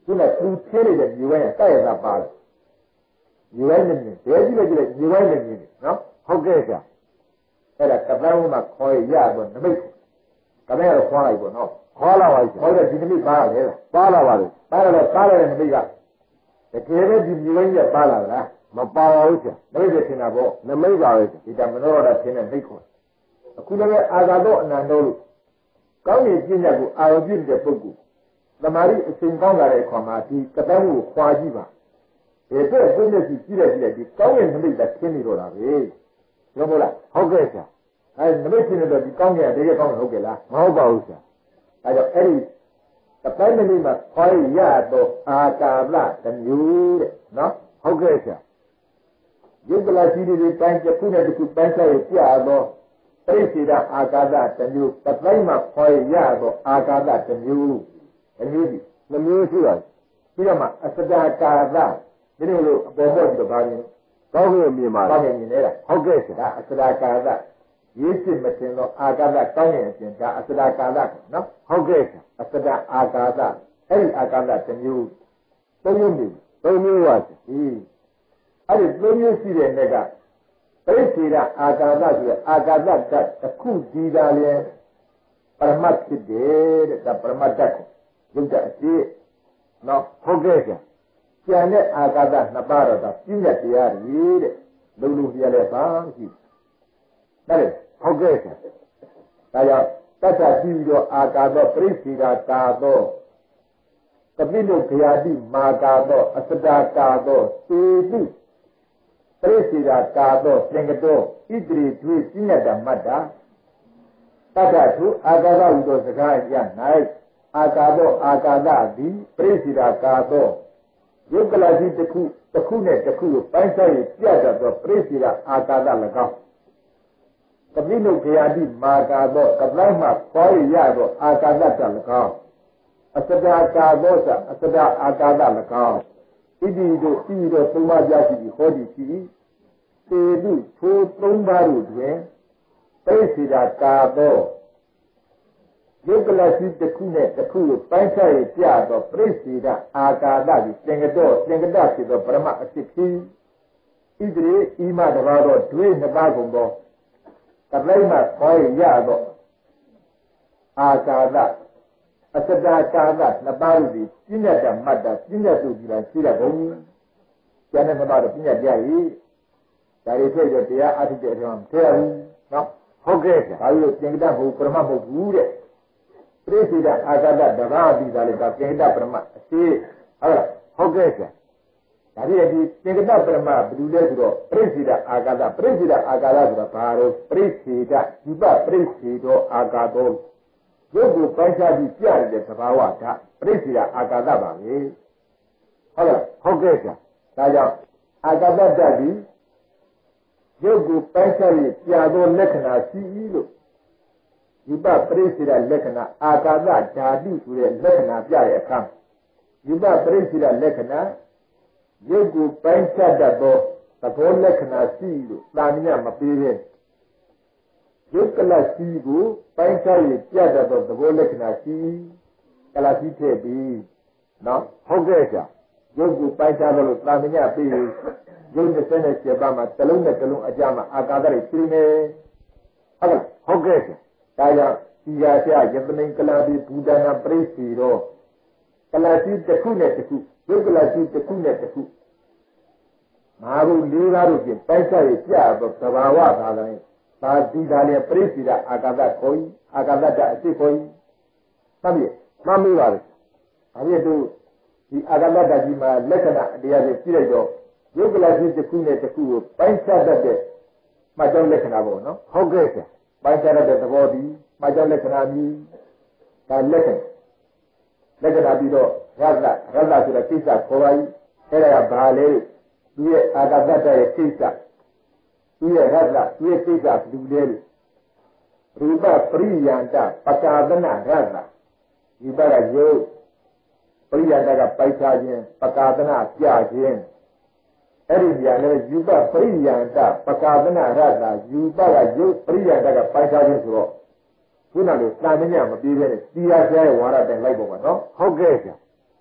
ခုနသူထင်းနေတဲ့ညီဝိုင်းကတိုက်ရတာပါတယ်ညီဝိုင်းနဲ့မြင်ဘယ်ကြည့်လိုက်ကြည့်လိုက်ညီဝိုင်းနဲ့မြင်တယ်နော်ဟုတ်ကဲ့ဆရာအဲ့ဒါကပန်းမှာခေါ်ရတော့နမိတ်ကပန်းကတော့ခေါ်လိုက်ပေါ့နော်ခေါ်လာပါပြီခေါ်တဲ့ဒီနမိတ်ပါလေပါလာပါလေပါလာတော့ပါလာတဲ့နမိတ်ကတကယ်ပဲဒီညီဝိုင်းကပါလာလားမပါဘူးဆရာနမိတ်ကထင်တာပေါ့နမိတ်ပါပဲဒီတမနောရထင်တဲ့မိတ်ခေါ်အခုလည်းအာသာတော့အနန္တောလို့ကောင်းကြီးပြည့်ညတ်ကိုအာရုံပြုတဲ့ပုဂ္ဂိုလ်သမာဓိအစဉ်ကောင်းလာတဲ့အခါမှာဒီကပန်းကိုခွာကြည့်ပါဒီအတွက်ပြည့်ညတ်ကြီးကြည့်လိုက်ကြည့်လိုက်ဒီကောင်းရဲ့နမိတ်ကထင်းနေတော့တာပဲပြောမို့လားဟုတ်ကဲ့ဆရာအဲနမိတ်ထင်းနေတော့ဒီကောင်းရဲ့တကယ်ကောင်းဟုတ်ကဲ့လားမဟုတ်ပါဘူးဆရာအဲကြောင့်အဲ့ဒီကပန်းနမိတ်မှာခွာရတော့အာကာလတစ်မျိုးတဲ့နော်ဟုတ်ကဲ့ဆရာယုတ်ကလာရှိတွေတိုင်းတစ်ခုနဲ့တစ်ခုပိုင်းခြားရပြတော့ပရိစ္ဆေဒအာကာသတစ်မျိုးပတိုင်းမှာခွာရတော့အာကာသတစ်မျိုးအမျိုးကြီးနှမျိုးရှိပါတယ်ပြီးတော့မှအစဒာကာသဒီလိုလိုအပေါ်ပေါ်ပြီးတော့ဗာနေကောင်းကင်မြင်ပါလားကောင်းကင်မြင်နေတာဟုတ်ကဲ့ဆရာအစဒာကာသရေးစစ်မတင်တော့အာကာသကောင်းကင်အပြင်ဒါအစဒာကာသနော်ဟုတ်ကဲ့ဆရာအစဒာအာကာသအဲ့ဒီအာကာသတစ်မျိုးသုံးမျိုးနေသုံးမျိုးပါဆရာဟင်းအဲ့ဒီသုံးမျိုးရှိတဲ့နေ့ကပရိစ္ဆေဒအာကာသဆိုရအာကာသဓာတ်တစ်ခုဒီတာလျင်ပရမတ်ဖြစ်တယ်တဲ့ဒါပရမတ်ဓာတ်ကိုရုပ်ဓာတ်အရှိနော်ဟုတ်ကဲ့ဆရာကျန်တဲ့အာကာသနှစ်ပါးတော့ဒါပြည့်ညတ်တရားကြီးတဲ့လုံလုံပြရလဲပါရှိတယ်တဲ့ဟုတ်ကဲ့ဆရာဒါကြောင့်တတ်တာကြည့်ပြီးတော့အာကာသပရိစ္ဆေဒကာသောကပိလုခယာတိမာကာသောအစတာကာသောသေတိပရိစ္ဆေဒကာသောသင်္ကတောဣတိတွေပြည့်ညတ်တာမှတ်တာတတ္တထုအာကာသဟူသောစကားရ၌အာကာသောအာကာသသည်ပရိစ္ဆေဒကာသောယုတ်ကလတိတစ်ခုတစ်ခုနဲ့တစ်ခုကိုပိုင်းခြားရပြတတ်သောပရိစ္ဆေဒအာကာသ၎င်းကပိလုခယာတိမာကာသောကပ္ပမှခေါ်ရသောအာကာသတ၎င်းအစဒာကာသောသအစဒာအာကာသ၎င်းဣတိတို့ဤတို့သုံးပါးပြရှိပြီးဟောဒီရှိသေတုထိုသုံးပါးတို့တွင်ပရိစ္ဆေဒကာသောယုတ်ကလရှိတစ်ခုနဲ့တစ်ခုကိုပိုင်းခြားရပြသောပရိစ္ဆေဒအာကာသသည်သင်္ကတောသင်္ကတဖြစ်သောပရမအစစ်ဖြစ်ဣတိဤမှတပါးသောဒွေနှစ်ပါးကုန်သောကပ္ပိမှခေါ်ရသောအာကာသအစတာကာသနှစ်ပါးတို့သည်ပြညတ်တမတ်တာပြညတ်တို့ဒီလားရှိတဲ့ဘုံကျန်တဲ့နှစ်ပါးတော့ပြညတ်တရားကြီးဒါတွေဖြစ်တော့တရားအထုတဲ့အတွင်းထဲရဘူးနော်ဟုတ်ကဲ့ဆရာဒါလို့သင်္ကတဘုပရမတ်မဟုတ်ဘူးတဲ့ပရိစ္ဆေဒအာကာသတဘာအပြီးသားလေကသင်္ကတပရမတ်အရှိဟုတ်လားဟုတ်ကဲ့ဆရာဒါဒီဒီသင်္ကတပရမတ်ဘယ်လိုလဲဆိုတော့ပရိစ္ဆေဒအာကာသပရိစ္ဆေဒအာကာသဆိုတာဘာလို့ပရိစ္ဆေဒဒီပပရိစ္ဆေဒောအာကာသောရုပ်ကိုပိုင်းခြားပြီးပြရတဲ့သဘာဝဓာတ်ပရိစ္ဆေဒအာကာသပါပဲဟုတ်လားဟုတ်ကဲ့ဆရာဒါကြောင့်အာကာသဓာတ်ဒီရုပ်ကိုပိုင်းခြားပြီးပြသောလက္ခဏာရှိလို့ဒီပပရိစ္ဆေဒလက္ခဏာအာကာသဓာတုဆိုတဲ့လက္ခဏာပြတဲ့အခါဒီပပရိစ္ဆေဒလက္ခဏာရုပ်ကိုပိုင်းခြားတတ်သောသဘောလက္ခဏာရှိလို့တာမြတ်မပေးတဲ့ယုတ်ကလရှိကိုပိုင်းခြားရပြတတ်သောသဘောလက္ခဏာရှိကလရှိထည့်ပြီးနော်ဟုတ်ကဲ့ဆရာယုတ်ကိုပိုင်းခြားလို့တာမြတ်ပေးယုတ်တစ်စက်နဲ့ခြေပါမှာတစ်လုံးနဲ့တစ်လုံးအကြမှာအာကာသတွေရှိနေဟုတ်ကဲ့ဟုတ်ကဲ့ဆရာဒါကြောင့်ဒီရာဆရာယတမိန်ကလာပြီးဘူဒနာပရိစ္ဆေရောကလရှိတစ်ခုနဲ့တစ်ခုယုတ်ကလရှိတစ်ခုနဲ့တစ်ခုမဟာဘုလေးပါးတို့ဖြင့်ပိုင်းခြားရပြသောသဘာဝသာတိုင်းသာဒီသာလေပရိစ္ဆေဒအာကာသခေါ်၏အာကာသတအစစ်ခေါ်၏မှတ်ပြီမှတ်မိပါလေဒါပြည့်တို့ဒီအာကာသတကြီးမှာလက္ခဏာတရားတွေပြည့်လိုက်တော့ယုတ်ကလရှိတစ်ခုနဲ့တစ်ခုကိုပိုင်းခြားတတ်တဲ့မှတ်ကြောင်းလက္ခဏာပေါ့နော်ဟုတ်ကဲ့ဆရာပိုင်းခြားတတ်တဲ့သဘောဒီမှတ်ကြောင်းလက္ခဏာမျိုးဒါလက္ခဏာလက္ခဏာပြီးတော့ရသရသဆိုတဲ့ကိစ္စခေါ်ပါ၏အဲ့ဒါကဘာလဲသူရဲ့အာကာသတရဲ့ကိစ္စသူရဲ့ရသသူရဲ့ကိစ္စလူလဲရူပပရိယန္တပကာသနာရသဒီဘက်ကယုတ်ပရိယန္တကပိုက်စားခြင်းပကာသနာပြခြင်းအဲ့ဒီပြန်လဲယူပပရိယန္တပကာသနာရသယူပကယုတ်ပရိယန္တကပိုက်စားခြင်းဆိုတော့ခုနကသာမညမပြေးပဲနဲ့တီယာဆရာရဲ့ဝါရတိုင်လိုက်ပေါ့ကွာနော်ဟုတ်ကဲ့ဆရာ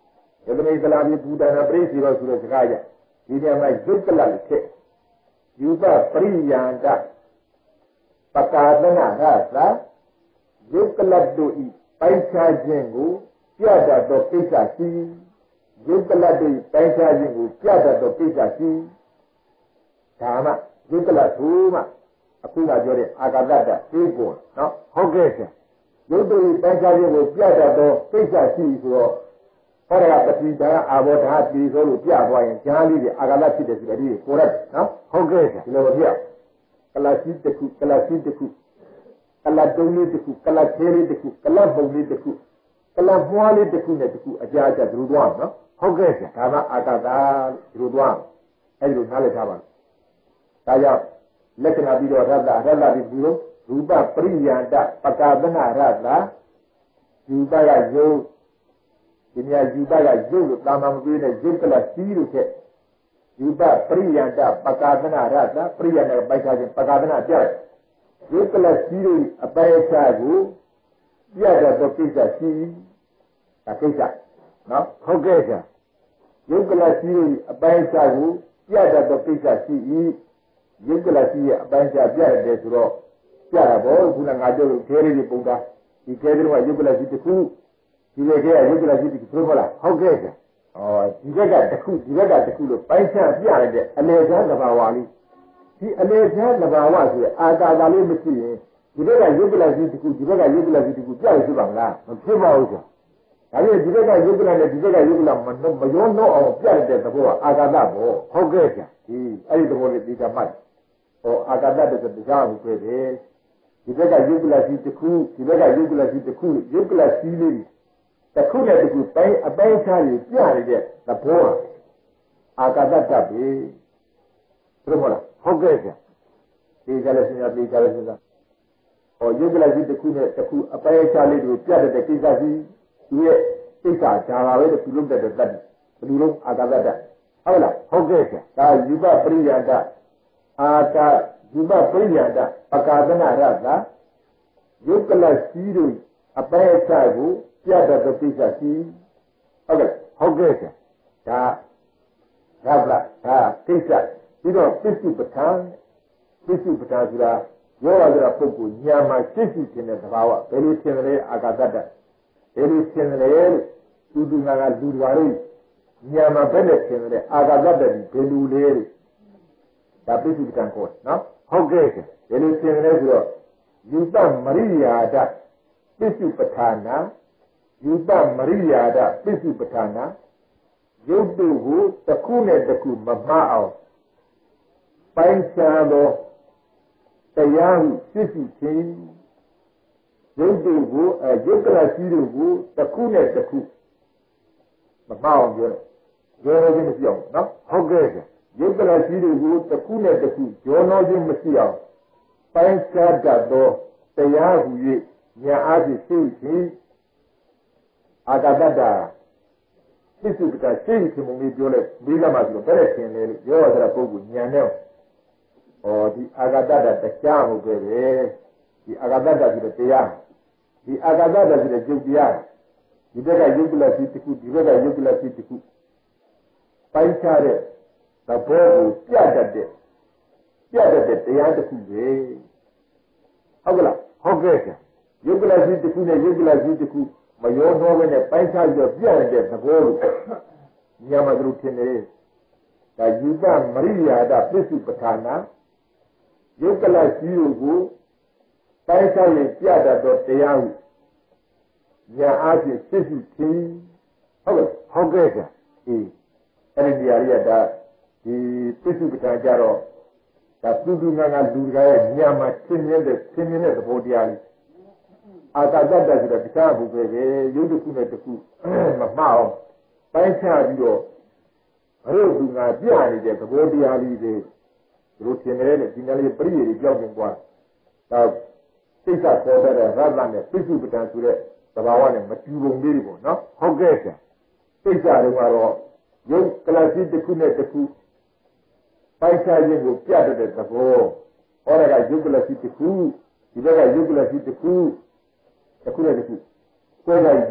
ယတမေကလာပြီးဘူတနာပရိစီရောဆိုတဲ့စကားကြဒီနေရာမှာယုတ်ကလထက်ယူပပရိယန္တပကာသနာရသာယုတ်ကလတို့ဤပိုင်ခြားခြင်းကိုပြတတ်သောကိစ္စရှိယုတ်ကလတို့ဤပိုင်ခြားခြင်းကိုပြတတ်သောကိစ္စရှိဒါမှယုတ်ကလသူမှအခုကပြောတဲ့အာကာသတ္တသိပေါ်နော်ဟုတ်ကဲ့ဆရာယုတ်တို့ဤပိုင်ခြားခြင်းကိုပြတတ်သောကိစ္စရှိဆိုတော့ဟောရကပတိဒါအာဘောဓာတိဆိုလို့ပြသွားရင်ကြားလေးတွေအာကာသဖြစ်တယ်ဆိုတော့ဒီကိုရက်နော်ဟုတ်ကဲ့ဆရာဒီလိုပြကလရှိတခုကလရှိတခုကလတုံးလေးတခုကလသေးလေးတခုကလပုံလေးတခုကလမွားလေးတခုနဲ့တခုအကြာအကြာဒူသွားနော်ဟုတ်ကဲ့ဆရာဒါမှအာကာသဒူသွားအဲဒီလိုနားလည်ထားပါဒါကြောင့်လက္ခဏာပြီးတော့ရတ္တရတ္တပြီးပြီးတော့ရူပပရိယန္တပကာသနာရတ္တယူပကယုတ်ဒီနေရာယူပကယုတ်လို့တာမန်မပြေးနဲ့ယုတ်ကလစီးလို့ချက်ယူပပရိယန္တပကာသနာရတ္တပရိယန္တပိုက်စားခြင်းပကာသနာပြတယ်ယုတ်ကလစီးလို့အပိုက်စားကိုပြတတ်သောကိစ္စရှိဒါကိစ္စနော်ဟုတ်ကဲ့ဆရာယုတ်ကလစီးလို့အပိုက်စားကိုပြတတ်သောကိစ္စရှိ၏ယုတ်ကလစီးရဲ့အပိုက်စားပြရတယ်ဆိုတော့ပြတာပေါ့ခုနငါပြောလို့ခဲလေးတွေပုံတာဒီခဲတွေကယုတ်ကလစီးတစ်ခုဒီလေကယုတ်ကလစီးတစ်ခုပြောမလားဟုတ်ကဲ့ဆရာဩဒီဘက်ကတစ်ခုဒီဘက်ကတစ်ခုလို့ပိုက်စားပြရတဲ့အလေချမ်းသဘာဝလေးဒီအလေချမ်းသဘာဝဆိုရင်အာတာတာလေးမရှိရင်ဒီဘက်ကယုတ်ကလစီတစ်ခုဒီဘက်ကယုတ်ကလစီတစ်ခုပြရရှိပါမလားမဖြစ်ပါဘူးဆိုဒါပေမဲ့ဒီဘက်ကယုတ်ကလနဲ့ဒီဘက်ကယုတ်ကလမမရောနှောအောင်ပြရတဲ့သဘောကအာတာတဘောဟုတ်ကဲ့ဆရာဒီအဲ့ဒီသဘောလေးသိတာမှတ်ဟောအာတာတတဲ့တရားကိုပြောတယ်ဒီဘက်ကယုတ်ကလစီတစ်ခုဒီဘက်ကယုတ်ကလစီတစ်ခုယုတ်ကလစီလေးတစ်ခုနဲ့တစ်ခုပိုင်းအပိုင်းခြားရပြရတဲ့သဘောအာတာတတပဲဘယ်လိုလဲဟုတ်ကဲ့ဆရာဒီကြလဲစဉ်းစားဒီကြလဲစဉ်းစားဟောယုတ်ကလစီတစ်ခုနဲ့တစ်ခုအပိုင်းခြားလေးတွေပြတဲ့ကိစ္စစီဒီရဲ့ကိစ္စဂျာလာပဲသူလုပ်တဲ့တတ်ဘယ်လိုလုံးအာတာတတဟုတ်လားဟုတ်ကဲ့ဆရာဒါယူပပရိယန္တအာတာယူပပရိယန္တပကာသနာရတယုတ်ကလစီတို့အပိုင်းခြားကိုပြတတ်တဲ့ကိစ္စရှိဟုတ်ကဲ့ဟုတ်ကဲ့ဆရာဒါရဗလာဒါကိစ္စပြီးတော့ပစ္စုပ္ပန်ပစ္စုပ္ပန်ဆိုတာရောရတဲ့ပုဂ္ဂိုလ်ညာမှာစိတ်ရှိတဲ့သဘာဝဘယ်လိုသင်တယ်အာကာသတ္တဘယ်လိုသင်တယ်သူသူငါကလူတော်လေးညာမှာဘယ်နဲ့သင်တယ်အာကာသတ္တဘယ်လိုလဲဒါပစ္စုပ္ပန်ကိုနော်ဟုတ်ကဲ့ဘယ်လိုသင်တယ်ဆိုတော့ယူတမရိယာဒပစ္စုပ္ပန်နာယူတမရိယာဒပစ္စုပ္ပန်နာယုတ်တုကိုတစ်ခုနဲ့တစ်ခုမမှားအောင်ပိုင်းခြားသောတရားဟုသိရှိခြင်းယုတ်တုကိုအဲယုတ်ကလစီတို့ကိုတစ်ခုနဲ့တစ်ခုမမှားအောင်ပြောတယ်ရောခြင်းမရှိအောင်နော်ဟုတ်ကဲ့ယုတ်ကလစီတို့ကိုတစ်ခုနဲ့တစ်ခုရောနှောခြင်းမရှိအောင်ပိုင်းခြားတတ်သောတရားဟု၍ညာအားဖြင့်သိခြင်းအာဂတတ္တပစ္စုပ္ပန်စိတ်ရှင်မှုမျိုးပြောလဲမိကမှဆိုတော့ဘယ်နဲ့သင်လဲလို့ပြောရတဲ့ပုဂ္ဂိုလ်ညာနဲ့ဩဒီအာဂတတ္တတရားဟုတ်ပဲပဲဒီအာဂတတ္တဆိုတဲ့တရားဒီအာဂတတ္တဆိုတဲ့ကျုပ်တရားဒီဘက်ကယုတ်ကလစီတစ်ခုဒီဘက်ကယုတ်ကလစီတစ်ခုပိုင်းခြားတဲ့သဘောကိုပြတတ်တဲ့ပြတတ်တဲ့တရားတစ်ခုပဲဟုတ်ကလားဟုတ်ကဲ့ယုတ်ကလစီတစ်ခုနဲ့ယုတ်ကလစီတစ်ခုမရောနှောပဲနဲ့ပိုင်းခြားပြီးတော့ပြရတဲ့သဘောကိုညမှာသူထင်တယ်ဒါယူပမရိယာဒပစ္စုပ္ပထာနာယုတ်ကလစီကိုပိုင်းခြားရင်ပြတတ်သောတရားဟုညာအားဖြင့်သိရှိခြင်းဟုတ်ကဲ့ဟုတ်ကဲ့ကြာအေးအဲ့ဒီနေရာကြီးကဒါဒီပစ္စုပ္ပထာကြတော့ဒါသူသူငါငါလူတကာရဲ့ညာမှာသင်မြဲတဲ့သင်မြဲတဲ့သဘောတရားလေးအာတာတတ္တဆိုတဲ့တရားဘူးပဲရုပ်တစ်ခုနဲ့တစ်ခုမမှားအောင်ပိုင်းခြားပြီးတော့ဘယ်လိုသူငါပြနေတဲ့သဘောတရားလေးတွေသူတို့သင်တယ်လေဒီနေ့လေးပရိယေကြောက်နေကွာဒါစိတ်ကပေါ်တဲ့ရတ္တနဲ့ပစ္စုပ္ပန်ဆိုတဲ့သဘာဝနဲ့မတူပုံလေးတွေပေါ့နော်ဟုတ်ကဲ့ဆရာစိတ်ကြတော့ကတော့ရုပ်ကလစီတစ်ခုနဲ့တစ်ခုပိုင်းခြားခြင်းကိုပြတတ်တဲ့သဘောဟောရကရုပ်ကလစီတစ်ခုဒီဘက်ကရုပ်ကလစီတစ်ခုတစ်ခုနဲ့တစ်ခုကိုယ်ကကြ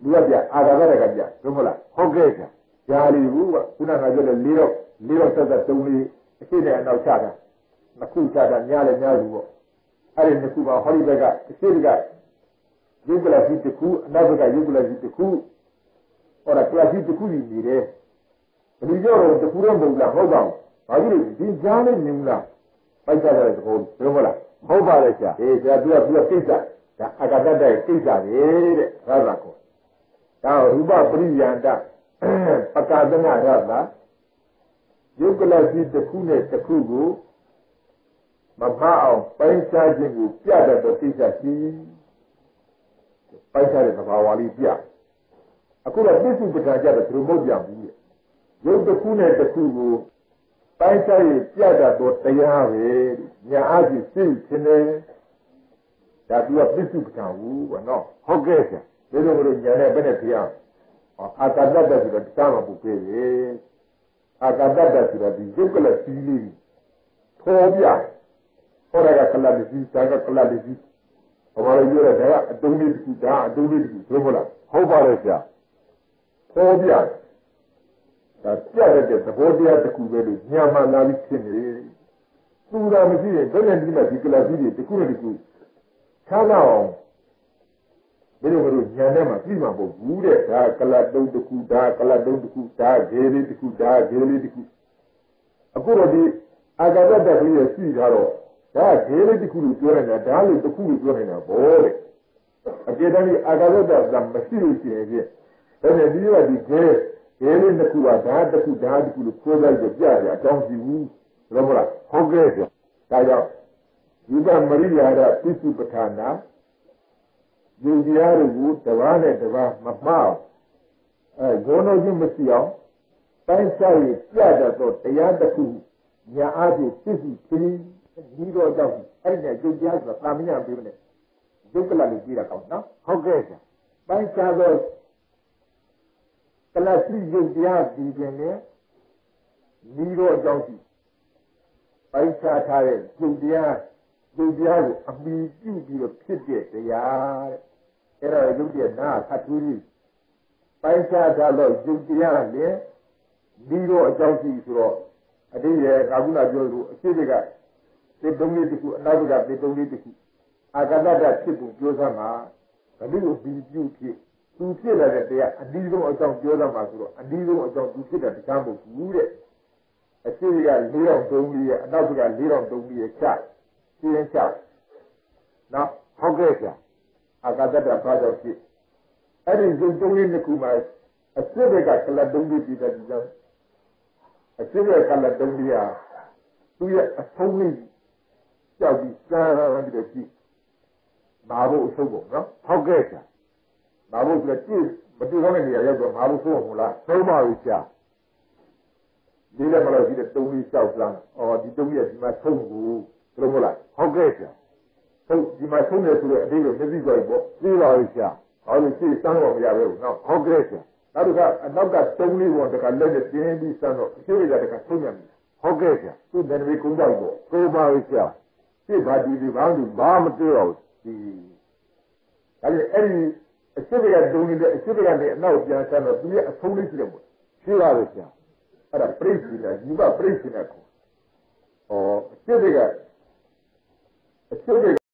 Luabia, Agavagabia, Romola, Hogeka, Yali Rua, Unana, Liro, Liro Sada Tumi, Hida and Alchada, Makuta, Nyala Naru, Ari Nakuba, Holibega, Siriga, Yugula Hitaku, Naviga, Yugula Hitaku, or a class Hitaku in the The Rio, the Kurumba, Hobam, I will be Jan and Nimla. My father is called Romola, Hobaleka, is a blue pizza, the Agavada pizza, eh, Razako. Now, Ruba Brianda, Pacadana Raza, Yugula Hitaku, the Kugu, Mamma, Pine Charging with Piada, the pizza, Pine of our Libya. I could have listened to Kajada through Modia. Yoga the Kune, the Kugu, Pine Piada, but they have it, Yazi, still, Tine, that you have listened to Kawu, and no, Hogesa, they don't know Benetia, or Akadada to the Tama Bupe, Akadada to the Yugula feeling, Tobia, or I got calamity, Saga calamity, or a year there, I don't need to die, I don't need to Romola, Hobaleka, Tobia. The body of the Kuvedu, Yama Navi Kini, Sura Mizzi, Benedina Vicula Vidi, the Kuriku, Kana, Benever Yanema, Prima, Bude, Kalado the Kuda, Kalado the Kuda, Geli the Kuda, Geli the Kuda. A good I got that we are see Haro, that Geli the Kudu, and a Dali the Kudu, and a boy. Again, I got that the machine here, and a deal of the day. Ele na kuwa dada kudada kulukola jajari atonzi wu Romola Hogesa kaya yuga Maria da pisu patana yujiyaru wu tawane tawa mamao gono jimasiyo paisai piada to tayada ku nya adi pisu tiri niro jawi arina yujiyaru da paminya bimne yugala ni jira kauna Hogesa paisai do Kalasi Yogia Digene, Niro Jounty. Paisa Tare, Yogia, Yogia, a me you a pity, they are. Era Yogia na, Katuri. Paisa Talo, Yogia, Niro Jounty, so a day, Aguna Joru, Civica. They don't need to, Naviga, they don't need to. I got that chip of Josama, a little bit beauty. To say that they are a diesel or some Yoda Masuro, a diesel or some to sit at the camp of Wood. A Syria Leon told me, another Leon told me a chat. Syrian chat. Now, Hogesa, I got that a part of it. I didn't go in the Kumas, a Syria Caladongi that is done. A Syria Caladongia, who yet a Tony shall be stand under the sea. Marble Sobo, no? Hogesa. Babu the chief, but you want to hear your Maru formula, so Marisha. Did I see the Tony Southland or the Tony as my home, Romola, Hogesa? So, the my son is to the day of the Vigo, Marisha, or the sea son of Yaro, now, Hogesa. That is a number Tony one that can let the Tiny son of Syria that can swim. Hogesa, so then we could go, so Marisha. See, but the round bomb materials, the any. A civic doing the civic and the now, Jansan of a police level. She was a priest, you got priest in a or civic. A civic.